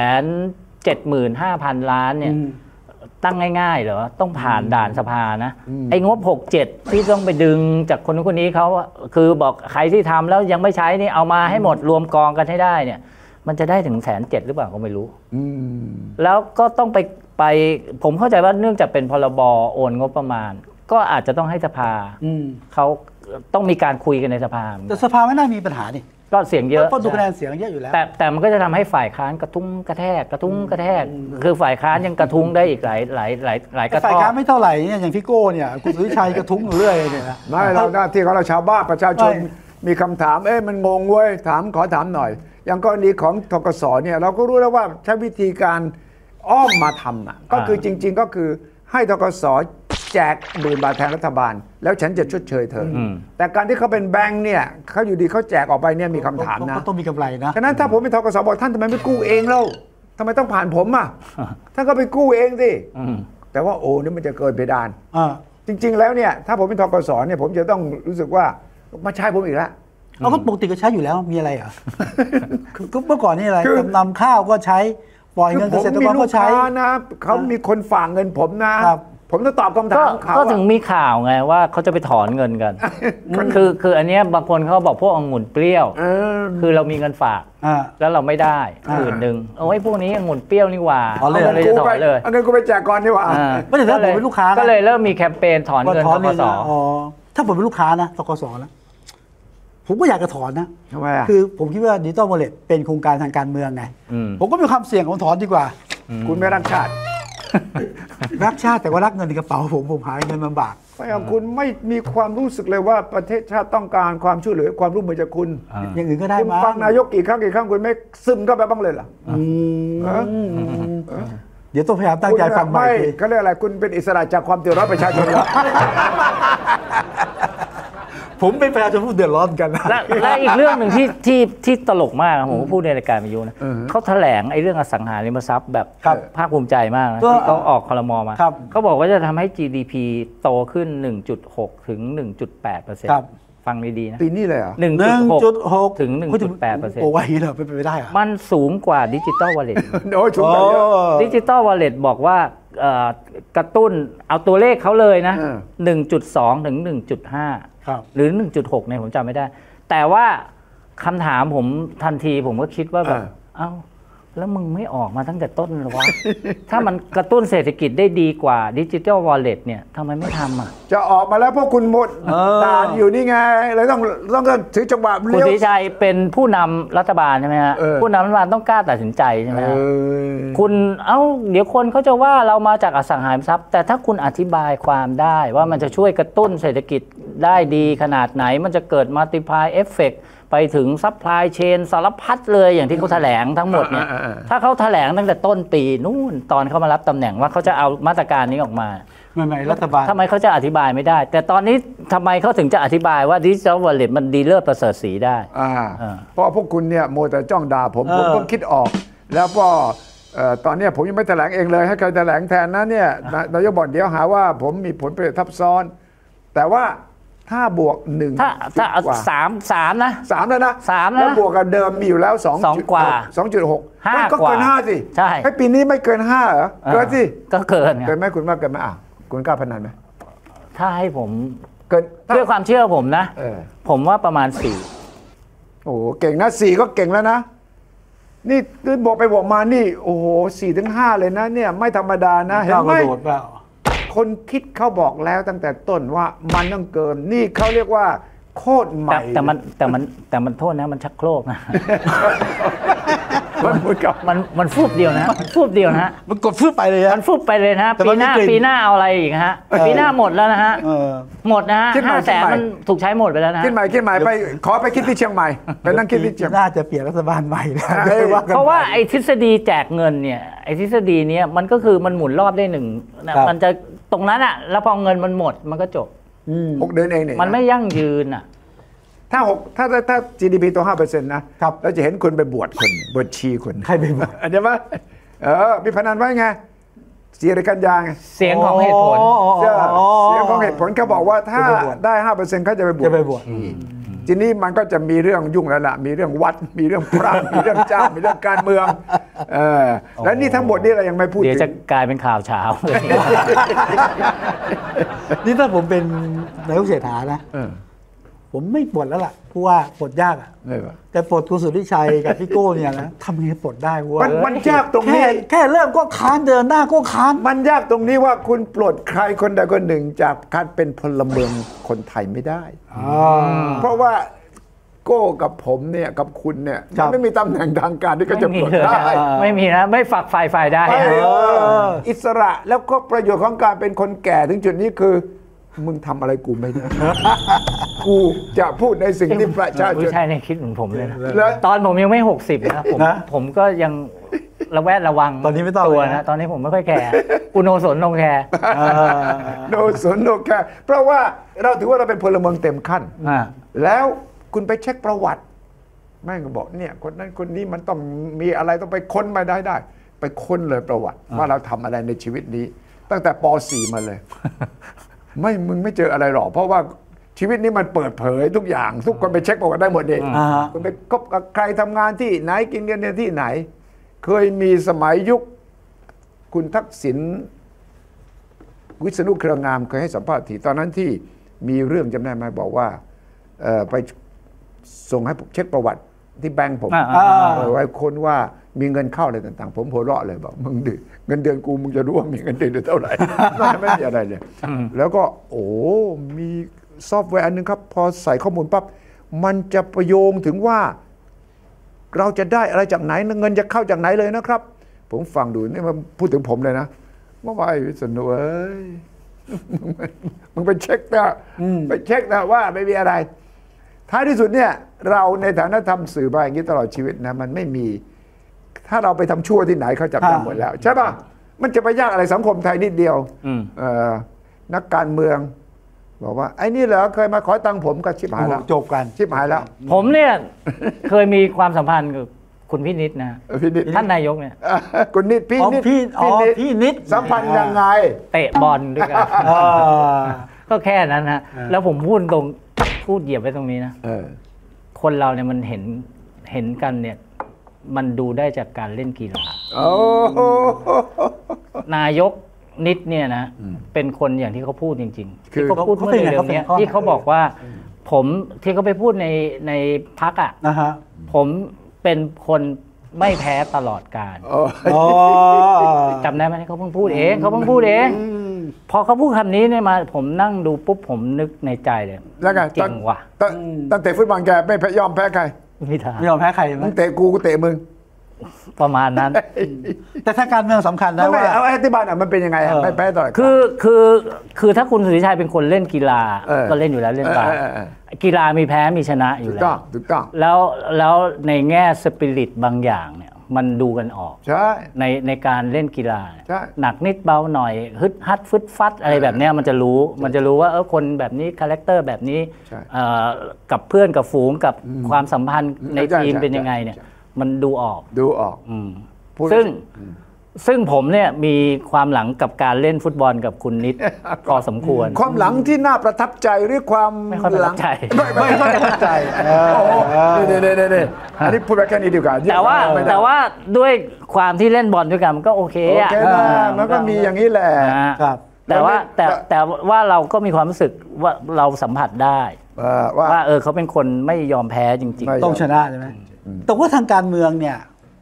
[SPEAKER 4] 175,000 ล้านเนี่ยตั้งง่ายๆเหรอต้องผ่านด่านสภานะไอ้งบ67ที่ต้องไปดึงจากคนนู้นคนนี้เขาคือบอกใครที่ทำแล้วยังไม่ใช้นี่เอามาให้หมดรวมกองกันให้ได้เนี่ยมันจะได้ถึง107,000หรือเปล่าก็ไม่รู้แล้วก็ต้องไปผมเข้าใจว่าเนื่องจากเป็นพรบโอนงบประมาณก็อาจจะต้องให้สภาเขาต้องมีการคุยกันในสภา
[SPEAKER 3] แต่สภาไม่น่ามีปัญหานี่
[SPEAKER 4] ก็เสียงเยอะ
[SPEAKER 3] เพราะดูคะแนนเสียงเยอะอยู่แล้ว
[SPEAKER 4] แต่มันก็จะทำให้ฝ่ายค้านกระทุ้งกระแทกคือฝ่ายค้านยังกระทุ้งได้อีกหลายกระท้อ
[SPEAKER 3] ฝ่ายค้านไม่เท่าไหร่เนี่ยอย่างพี่โก้เนี่ยคุณสุริชัยกระทุ้งเรื่อยเนี่ยนะ
[SPEAKER 2] ไม่เราหน้าที่ของเราชาวบ้านประชาชนมีคำถามมันงงเว้ยขอถามหน่อยอย่างกรณีของธกสเนี่ยเราก็รู้แล้วว่าใช้วิธีการอ้อมมาทำก็คือจริงๆก็คือให้ธกสแจก10,000 บาทแทนรัฐบาลแล้วฉันจะชดเชยเธอแต่การที่เขาเป็นแบงค์เนี่ยเขาอยู่ดีเขาแจกออกไปเนี่ยมีคำถามนะ
[SPEAKER 3] ต้องมีกำไรนะ
[SPEAKER 2] ฉะนั้นถ้าผมเป็นธกสบอกท่านทำไมไม่กู้เองเล่าทำไมต้องผ่านผมท่านก็ไปกู้เองสิแต่ว่านี่มันจะเกินเพดานจริงๆแล้วเนี่ยถ้าผมเป็นธกสเนี่ยผมจะต้องรู้สึกว่ามาใช้ผมอีกแล้ว
[SPEAKER 3] เราก็ปกติก็ใช้อยู่แล้วมีอะไรอ่ะก็เมื่อก่อนนี่อะไรนำข้าวก็ใช้ปล่อยเงินเกษตรกรก็ใช้
[SPEAKER 2] นะเขามีคนฝากเงินผมนะผมจะตอบคำถามเขา
[SPEAKER 4] ก็ถึงมีข่าวไงว่าเขาจะไปถอนเงินกันคืออันนี้บางคนเขาบอกพวกองุ่นเปรี้ยวคือเรามีเงินฝากแล้วเราไม่ได้1,000โอ้ยพวกนี้องุ่นเปรี้ยวนี่หว่า
[SPEAKER 2] เลยจะถอนเลยเอาเงินกูไปแจกก่อนนี่หว่า
[SPEAKER 3] ไม่ได้ถ้าผมเป็นลูกค้า
[SPEAKER 4] ก็เลยเริ่มมีแคมเปญถอนเงินธกส
[SPEAKER 3] ถ้าผมเป็นลูกค้านะธกสนะผมก็อยากจะถอนนะ
[SPEAKER 2] ทำไม
[SPEAKER 3] คือผมคิดว่าดิจิตอลวอลเล็ตเป็นโครงการทางการเมืองไงผมก็มีความเสี่ยงของถอนดีกว่า
[SPEAKER 2] คุณไม่รักชาติ
[SPEAKER 3] รักชาติแต่ว่ารักเงินในกระเป๋าผมหาเงินลำบาก
[SPEAKER 2] คุณไม่มีความรู้สึกเลยว่าประเทศชาติต้องการความช่วยเหลือความร่วมมือจากคุณ
[SPEAKER 3] อย่างอื่นก็ได้
[SPEAKER 2] มาฟังนายกกี่ครั้งคุณไม่ซึมเข้าไปบ้างเลยเหรอ
[SPEAKER 3] เดี๋ยวต้องพยายามตั้งใจฟังใหม่
[SPEAKER 2] เขาเรียกอะไรคุณเป็นอิสระจากความเดือดร้อนประชาชนแล้ว
[SPEAKER 3] ผมเป็นประชาชนผู้เดือดร้อนกัน
[SPEAKER 4] และอีกเรื่องหนึ่งที่ตลกมากผมก็พูดในรายการวิทยุนะเขาแถลงไอ้เรื่องอสังหาริมทรัพย์แบบภาคภูมิใจมากนะเขาออกครม.มาเขาบอกว่าจะทำให้ GDP โตขึ้น 1.6 ถึง 1.8%ฟังดีๆนะ
[SPEAKER 2] ปีนี้เลยเหรอ
[SPEAKER 4] 1.6 ถึง 1.8%
[SPEAKER 3] โอ้ยเหรอเป็นไปได้อะ
[SPEAKER 4] มันสูงกว่าดิจิตอลวอลเล็ต
[SPEAKER 2] โอ้ยสูงกว่าเยอะ
[SPEAKER 4] ดิจิตอลวอลเล็ตบอกว่ากระตุ้นเอาตัวเลขเขาเลยนะ 1.2 ถึง 1.5 หรือ 1.6 เนี่ยผมจำไม่ได้แต่ว่าคำถามผมทันทีผมก็คิดว่าแบบเอ้าแล้วมึงไม่ออกมาตั้งแต่ต้นหรอวะ ถ้ามันกระตุ้นเศรษฐกิจได้ดีกว่าดิจิทัลวอลเล็ตเนี่ยทำไมไม่ทำ
[SPEAKER 2] จะออกมาแล้วพวกคุณหมดตาอยู่นี่ไงเลยต้องถือจังหวะ
[SPEAKER 4] คุณศรีชัยเป็นผู้นำรัฐบาลใช่ไหมฮะผู้นำรัฐบาลต้องกล้าตัดสินใจใช่ไหมคุณเดี๋ยวคนเขาจะว่าเรามาจากอสังหาริมทรัพย์แต่ถ้าคุณอธิบายความได้ว่ามันจะช่วยกระตุ้นเศรษฐกิจได้ดีขนาดไหนมันจะเกิดมัลติพลายเอฟเฟกต์ไปถึงซัพพลายเชนสารพัดเลยอย่างที่เขาแถลงทั้งหมดเนี่ยถ้าเขาแถลงตั้งแต่ต้นปีนู่นตอนเขามารับตำแหน่งว่าเขาจะเอามาตรการนี้ออกมา
[SPEAKER 3] ไม่รัฐบาล
[SPEAKER 4] ทำไมเขาจะอธิบายไม่ได้แต่ตอนนี้ทำไมเขาถึงจะอธิบายว่าดิจิทัลวอลเล็ตมันดีเลิศประเสริฐศรีได้
[SPEAKER 2] เพราะพวกคุณเนี่ยโมแต่จ้องด่าผมก็คิดออกแล้วก็ตอนนี้ผมยังไม่แถลงเองเลยให้ใครแถลงแทนนะเนี่ยนายกบอกเดี๋ยวหาว่าผมมีผลประโยชน์ทับซ้อนแต่ว่าถ้าบวก1
[SPEAKER 4] ถ้า3นะ
[SPEAKER 2] 3แล้วนะ
[SPEAKER 4] 3
[SPEAKER 2] แล้วบวกกับเดิมมีอยู่แล้ว2
[SPEAKER 4] กว่า
[SPEAKER 2] 2.6 ก็เกิน5สิ
[SPEAKER 4] ใช่
[SPEAKER 2] ให้ปีนี้ไม่เกิน5เหรอเกินสิ
[SPEAKER 4] ก็เกิน
[SPEAKER 2] เกินไหมคุณว่าเกินไหมคุณกล้าพนันไหม
[SPEAKER 4] ถ้าให้ผม
[SPEAKER 2] เกิน
[SPEAKER 4] ด้วยความเชื่อผมนะผมว่าประมาณ4
[SPEAKER 2] โอ้เก่งนะ4ก็เก่งแล้วนะนี่บอกไปบอกมานี่โอ้โห4 ถึง 5เลยนะเนี่ยไม่ธรรมดานะเห็นไหมคนคิดเขาบอกแล้วตั้งแต่ต้นว่ามันต้องเกินนี่เขาเรียกว่าโคตรใหม่
[SPEAKER 4] แต่มันโทษนะมันชักโครกนะมันฟูบเดียวนะมันฟูบเดียวนะ
[SPEAKER 3] มันกดฟูบไปเลย
[SPEAKER 4] มันฟูบไปเลยนะปีหน้าเอาอะไรอีกฮะปีหน้าหมดแล้วนะฮะหมดนะฮะ500,000มันถูกใช้หมดไปแล้วนะ
[SPEAKER 2] คิดใหม่ไปขอไปคิดที่เชียงใหม่ไปนั่งคิดที่เชียง
[SPEAKER 3] น่าจะเปลี่ยนรัฐบาลใหม่แล้ว
[SPEAKER 4] เพราะว่าไอ้ทฤษฎีแจกเงินเนี่ยไอ้ทฤษฎีนี้มันก็คือมันหมุนรอบได้1มันจะตรงนั้นอ่ะแล้วพอเงินมันหมดมันก็จบ
[SPEAKER 2] 6 เดือนเองเนี่ย
[SPEAKER 4] มันไม่ยั่งยืนอ่ะ
[SPEAKER 2] ถ้า GDP ตัว 5% นะครับแล้วจะเห็นคนไปบวชคนบวชชีคน
[SPEAKER 3] ใครไปบวช
[SPEAKER 2] อันนี้ว่ามีพนันไว้ไงเสียกันยาไง
[SPEAKER 4] เสียงของเหตุผล
[SPEAKER 2] เสียของเหตุผลเขาบอกว่าถ้าได้ 5% เขาจะไปบวชทีนี้มันก็จะมีเรื่องยุ่งแล้วล่ะมีเรื่องวัดมีเรื่องพระมีเรื่องเจ้ามีเรื่องการเมืองและนี่ทั้งหมดนี่เรายังไม่พูด
[SPEAKER 4] เดี๋ยวจะกลายเป็นข่าวเช้า
[SPEAKER 3] นี่ถ้าผมเป็นนายกเศรษฐานะผมไม่ปลดแล้วล่ะผู้ว่าปลดยากอ่ะแต่ปลดคุณสุทธิชัยกับพี่โก้เนี่ยนะทำยังไงปลดได้วะ
[SPEAKER 2] มันยากตรงนี้
[SPEAKER 3] แค่เริ่มก็ค้านเดินหน้าก็ค้าน
[SPEAKER 2] มันยากตรงนี้ว่าคุณปลดใครคนใดคนหนึ่งจากการเป็นพลเมืองคนไทยไม่ได้เพราะว่าโก้กับผมเนี่ยกับคุณเนี่ยไม่มีตำแหน่งทางการที่ก็จะปลดได้
[SPEAKER 4] ไม่มีนะไม่ฝักฝ่ายได้
[SPEAKER 2] อิสระแล้วก็ประโยชน์ของการเป็นคนแก่ถึงจุดนี้คือมึงทำอะไรกูไม่ได้ กูจะพูดในสิ่งที่ประชาชน
[SPEAKER 4] ใช่ในคิดเหมือนผมเลยนะตอนผมยังไม่60นะผมก็ยังระแวดระวัง
[SPEAKER 3] ตอนนี้ไม่ต้อง
[SPEAKER 4] ตัวนะตอนนี้ผมไม่ค่อยแคร์กูโนสนโนแคร์
[SPEAKER 2] โนสนโนแคร์เพราะว่าเราถือว่าเราเป็นพลเมืองเต็มขั้นแล้วคุณไปเช็คประวัติแม่งก็บอกเนี่ยคนนั้นคนนี้มันต้องมีอะไรต้องไปค้นมาได้ไปค้นเลยประวัติว่าเราทำอะไรในชีวิตนี้ตั้งแต่ป .4 มาเลยมึงไม่เจออะไรหรอกเพราะว่าชีวิตนี้มันเปิดเผยทุกอย่างทุกคนไปเช็คประวัติได้หมดเองคุณไปคบกับใครทำงานที่ไหนกินเงินที่ไหนเคยมีสมัยยุคคุณทักษิณวิษณุเครืองามเคยให้สัมภาษณ์ทีตอนนั้นที่มีเรื่องจำได้ไหมบอกว่าไปส่งให้เช็คประวัติที่แบงก์ผมไว้ค้นว่ามีเงินเข้าอะไรต่างๆผมหัวเราะเลยบอกมึงดิเงินเดือนกูมึงจะรู้ว่ามีเงินเดือนเท่าไหร่ไม่มีอะไรเลยแล้วก็มีซอฟต์แวร์อันนึงครับพอใส่ข้อมูลปั๊บมันจะประโยงถึงว่าเราจะได้อะไรจากไหนเงินจะเข้าจากไหนเลยนะครับผมฟังดูนี่มันพูดถึงผมเลยนะเมื่อวานวิษณุเอ้ยมึงไปเช็คนะไปเช็คนะว่าไม่มีอะไรท้ายที่สุดเนี่ยเราในฐานะทำสื่อมาอย่างนี้ตลอดชีวิตนะมันไม่มีถ้าเราไปทำชั่วที่ไหนเขาจับได้หมดแล้วใช่ป่ะมันจะไปยากอะไรสังคมไทยนิดเดียวนักการเมืองบอกว่าไอ้นี่เหรอเคยมาขอตังค์ผมก็ชิบหายแล้ว
[SPEAKER 3] จบกัน
[SPEAKER 2] ชิบหายแล้ว
[SPEAKER 4] ผมเนี่ยเคยมีความสัมพันธ์กับคุณพี่นิดนะท่านนายกเนี่ย
[SPEAKER 2] คุณนิดพี่
[SPEAKER 3] นิด
[SPEAKER 2] สัมพันธ์ยังไง
[SPEAKER 4] เตะบอลด้วยกันก็แค่นั้นฮะแล้วผมพูดเหยียบไว้ตรงนี้นะคนเราเนี่ยมันเห็นกันเนี่ยมันดูได้จากการเล่นกีฬานายกนิดเนี่ยนะเป็นคนอย่างที่เขาพูดจริงๆที่เขาพูดเมื่อเร็วๆนี้ที่เขาบอกว่าผมที่เขาไปพูดในพรรคอ่ะผมเป็นคนไม่แพ้ตลอดกาลจำได้ไหมเขาเพิ่งพูดเองพอเขาพูดคำนี้เนี่ยมาผมนั่งดูปุ๊บผมนึกในใจเลย
[SPEAKER 2] แล้วไง
[SPEAKER 4] จริงว่ะ
[SPEAKER 2] ตั้งแต่ฟุตบอลแกไม่ยอมแพ้ใคร
[SPEAKER 3] ไม่ยอมแพ้ใคร
[SPEAKER 2] มึงเตะกูเตะมึง
[SPEAKER 4] ประมาณนั้น
[SPEAKER 3] แต่ถ้าการเมืองสำคัญนะว่า
[SPEAKER 2] เอาอธิบายหน่อยมันเป็นยังไงไม่แพ้ตลอด
[SPEAKER 4] คือถ้าคุณสุทธิชัยเป็นคนเล่นกีฬาก็เล่นอยู่แล้วเล่นบาสกีฬามีแพ้มีชนะอยู่แล้ว
[SPEAKER 2] ถูกต้อง
[SPEAKER 4] แล้วในแง่สปิริตบางอย่างเนี่ยมันดูกันออกในการเล่นกีฬาหนักนิดเบาหน่อยฮึดฮัดฟึดฟัดอะไรแบบนี้มันจะรู้ว่าคนแบบนี้คาแรคเตอร์แบบนี้กับเพื่อนกับฝูงกับความสัมพันธ์ในทีมเป็นยังไงเนี่ยมันดูออกซึ่งผมเนี่ยมีความหลังกับการเล่นฟุตบอลกับคุณนิดพอสมควร
[SPEAKER 2] ความหลังที่น่าประทับใจหรือความ
[SPEAKER 4] ไม่ค่อยประทับใจ
[SPEAKER 2] ไม่ค่อยประทับใจนี่อันนี้พูดแค่นี้ดีกว่า
[SPEAKER 4] แต่ว่าด้วยความที่เล่นบอลด้วยกันมันก็โอเคอ่ะ
[SPEAKER 2] มันก็มีอย่างนี้แหละ
[SPEAKER 4] แต่ว่าเราก็มีความรู้สึกว่าเราสัมผัสได้ว่าเขาเป็นคนไม่ยอมแพ้จริง
[SPEAKER 3] ๆต้องชนะใช่ไหมแต่ว่าทางการเมืองเนี่ย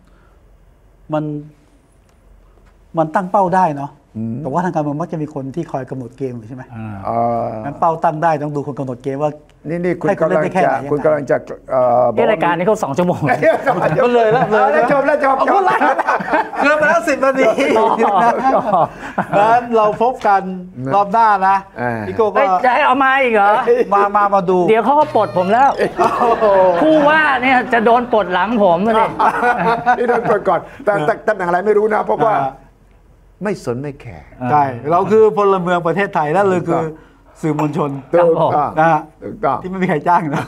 [SPEAKER 3] มันตั้งเป้าได้เนาะแต่ว่าทางการเมืองมักจะมีคนที่คอยกำหนดเกมอยู่ใช่ไหมงั้นเป้าตั้งได้ต้องดูคนกำหนดเกมว่า
[SPEAKER 2] นี่คุณกำลังจะ
[SPEAKER 4] รายการนี้เขา2 ชั่วโมง
[SPEAKER 3] ก็เลย
[SPEAKER 2] แล้วจบ
[SPEAKER 3] เกินไปแล้ว10 นาทีงั้นเราพบกันรอบหน้านะพี่โก้ก็
[SPEAKER 4] จะให้เอามาอีกเหรอ
[SPEAKER 3] มาดู
[SPEAKER 4] เดี๋ยวเขาก็ปลดผมแล้วผู้ว่าเนี่ยจะโดนปลดหลังผมเลย
[SPEAKER 2] นี่โดนปลดก่อนแต่ตำแหน่งอะไรไม่รู้นะเพราะว่าไม่สนไม่แคร์
[SPEAKER 3] ใช่เราคือพลเมืองประเทศไทยนั่นเลยคือสื่อมวลชน
[SPEAKER 2] ถูกต้อง
[SPEAKER 3] นะฮะ
[SPEAKER 2] ถูกต้อง
[SPEAKER 3] ที่ไม่มีใครจ้างนะ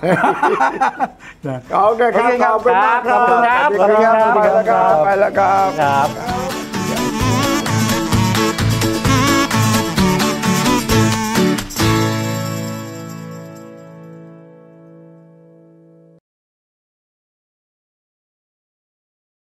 [SPEAKER 2] โอเคครับขอบคุณมากครับ
[SPEAKER 4] ขอบคุณครับ
[SPEAKER 2] สวัสดีครับไปแล้วครับ
[SPEAKER 4] ครับ